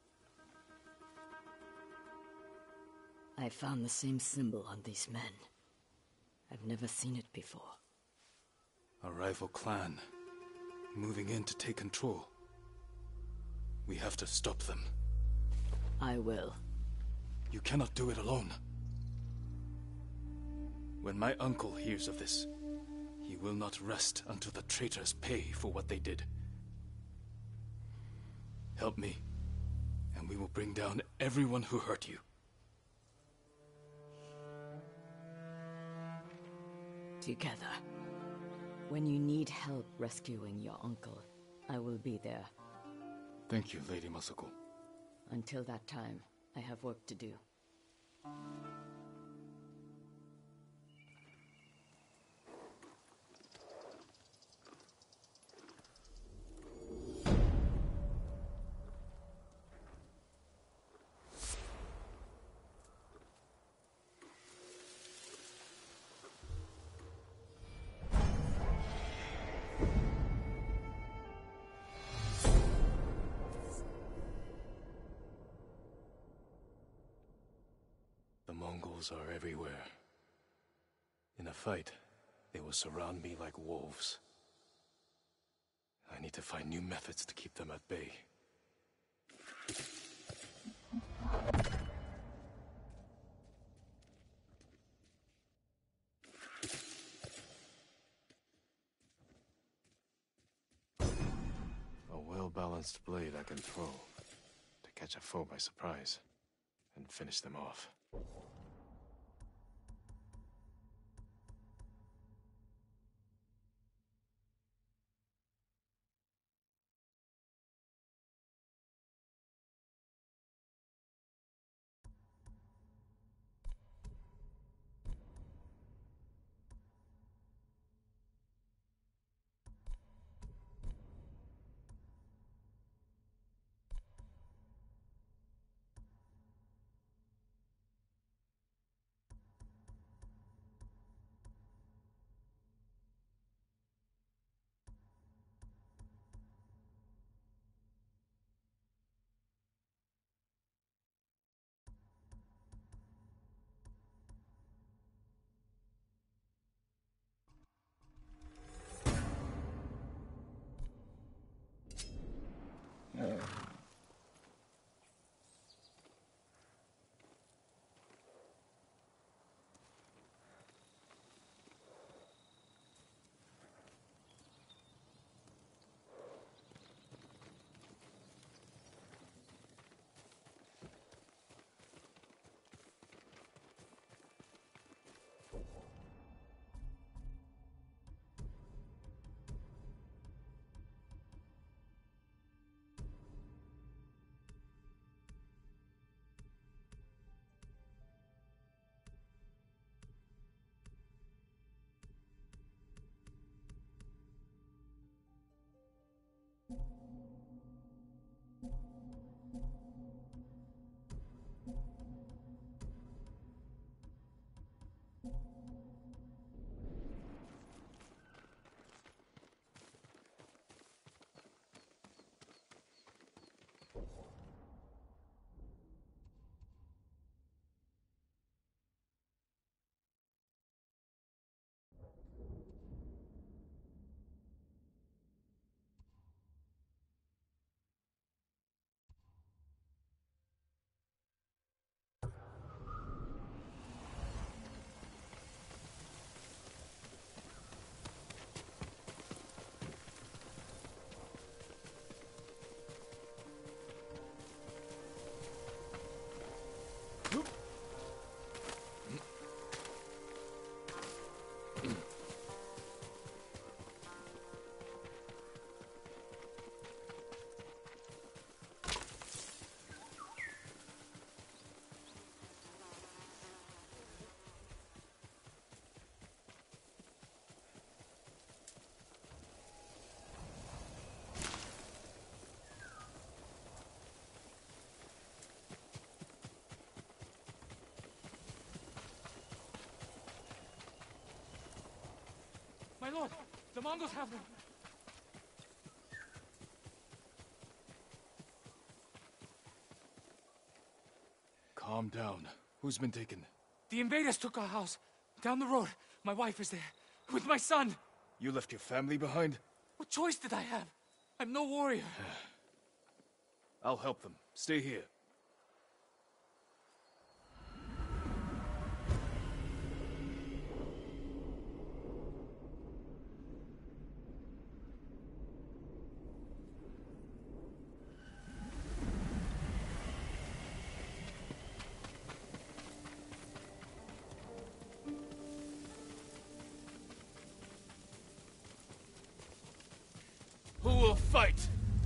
Speaker 6: I found the same symbol on these men. I've never seen it before.
Speaker 4: A rival clan, moving in to take control. We have to stop them.
Speaker 6: I will.
Speaker 4: You cannot do it alone. When my uncle hears of this, he will not rest until the traitors pay for what they did. Help me, and we will bring down everyone who hurt you.
Speaker 6: Together. When you need help rescuing your uncle, I will be there.
Speaker 4: Thank you, Lady Masako.
Speaker 6: Until that time, I have work to do.
Speaker 4: The Mongols are everywhere. In a fight, they will surround me like wolves. I need to find new methods to keep them at bay. A well-balanced blade I can throw to catch a foe by surprise and finish them off.
Speaker 7: My lord, the Mongols have them.
Speaker 4: Calm down. Who's been taken?
Speaker 7: The invaders took our house. Down the road, my wife is there. With my son.
Speaker 4: You left your family behind?
Speaker 7: What choice did I have? I'm no warrior.
Speaker 4: I'll help them. Stay here. Who will fight?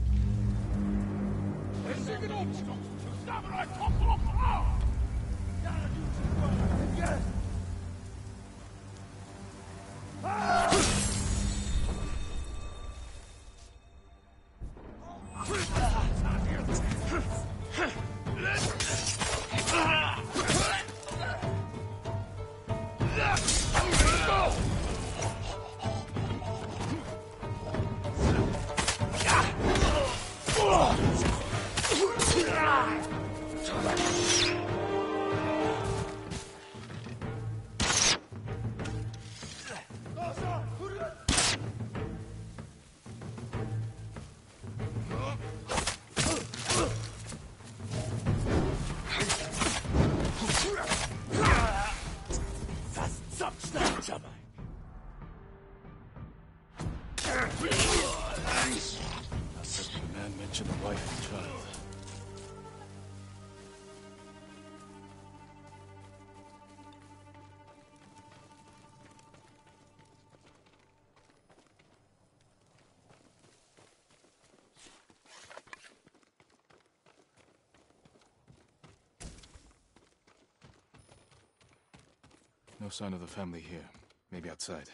Speaker 4: To the wife and child. No sign of the family here. Maybe outside.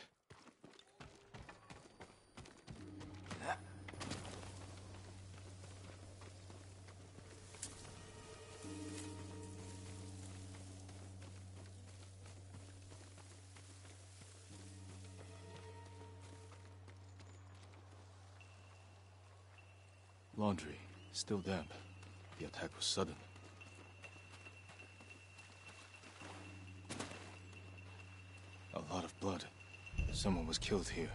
Speaker 4: Laundry, still damp. The attack was sudden. A lot of blood. Someone was killed here.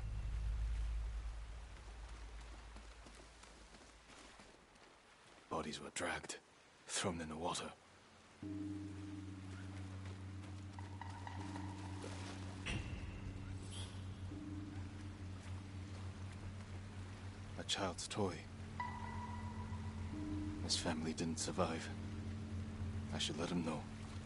Speaker 4: Bodies were dragged, thrown in the water. A child's toy. His family didn't survive. I should let him know.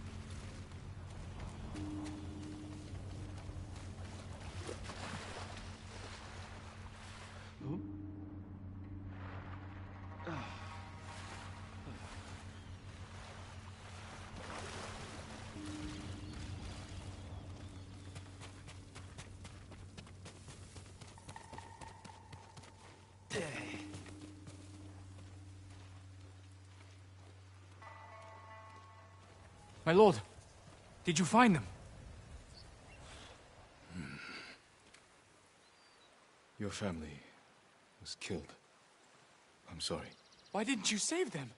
Speaker 7: My lord, did you find them?
Speaker 4: Hmm. Your family was killed. I'm sorry.
Speaker 7: Why didn't you save them?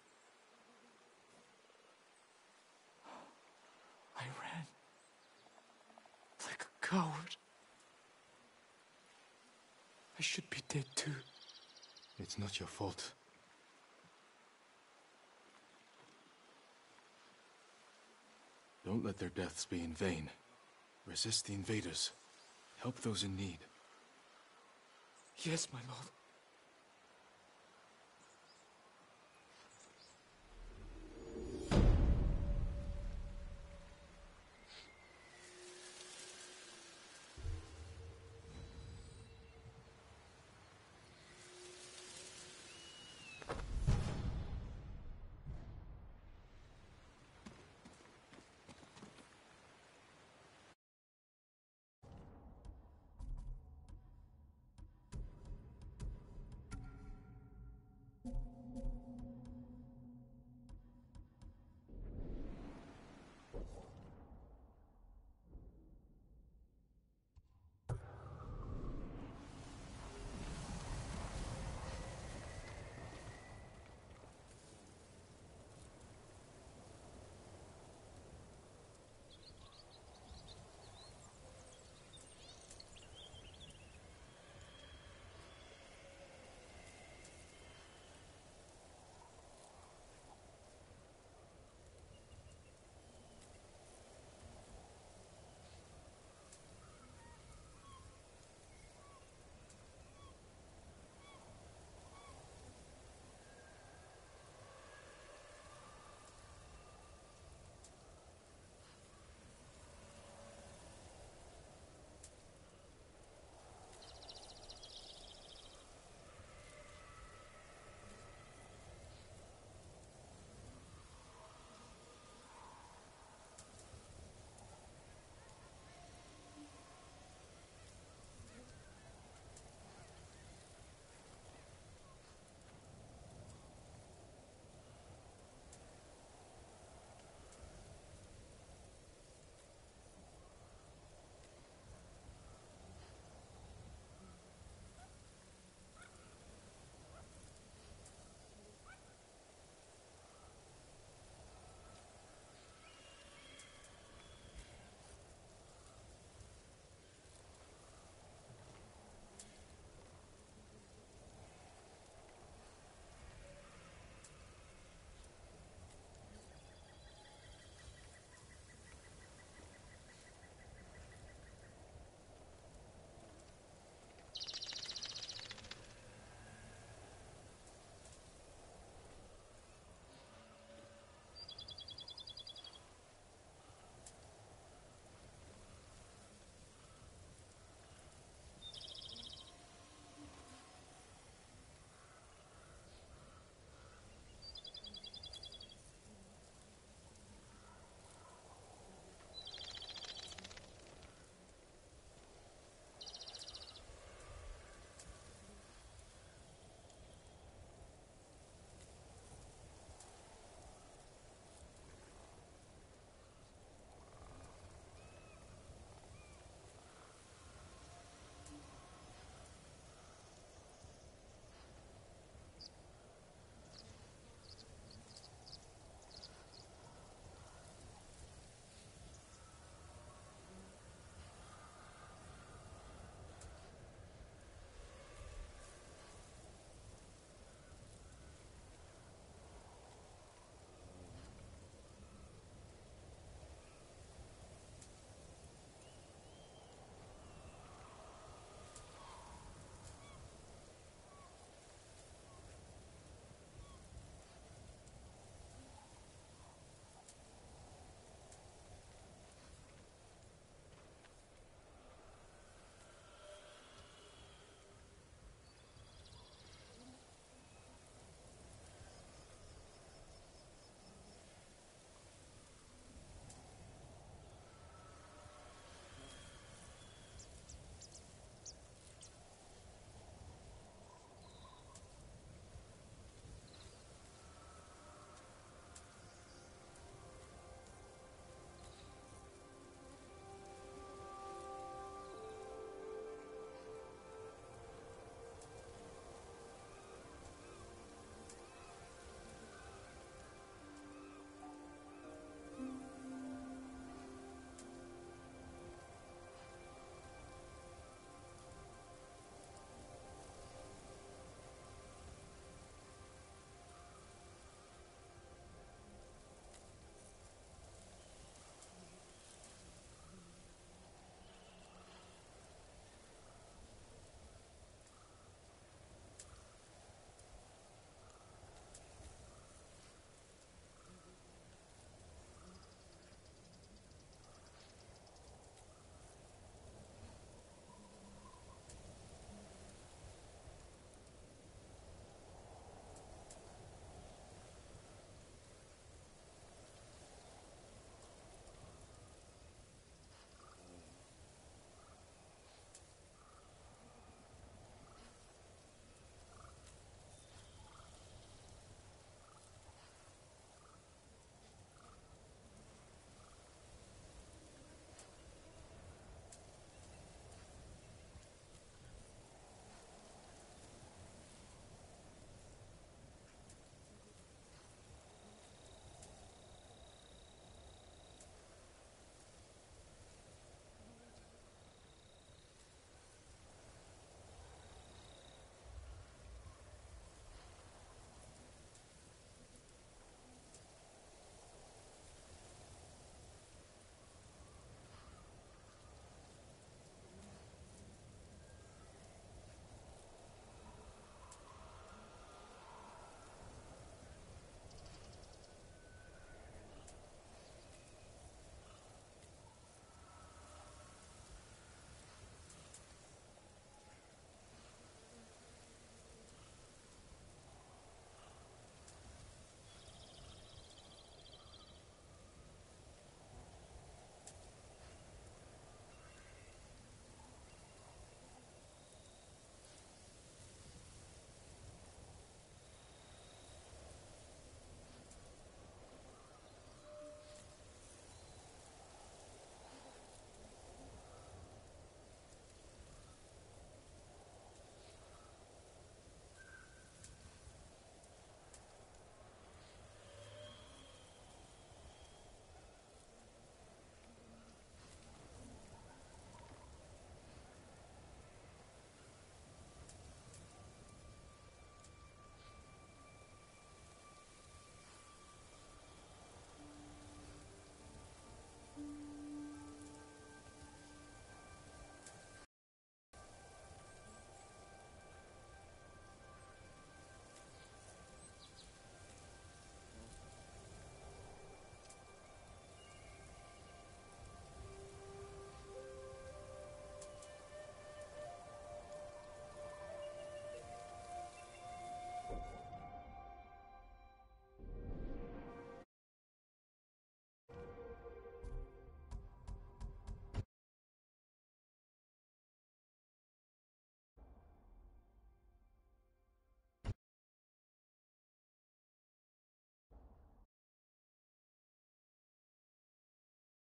Speaker 7: I ran like a coward. I should be dead too.
Speaker 4: It's not your fault. Don't let their deaths be in vain. Resist the invaders. Help those in need.
Speaker 7: Yes, my lord.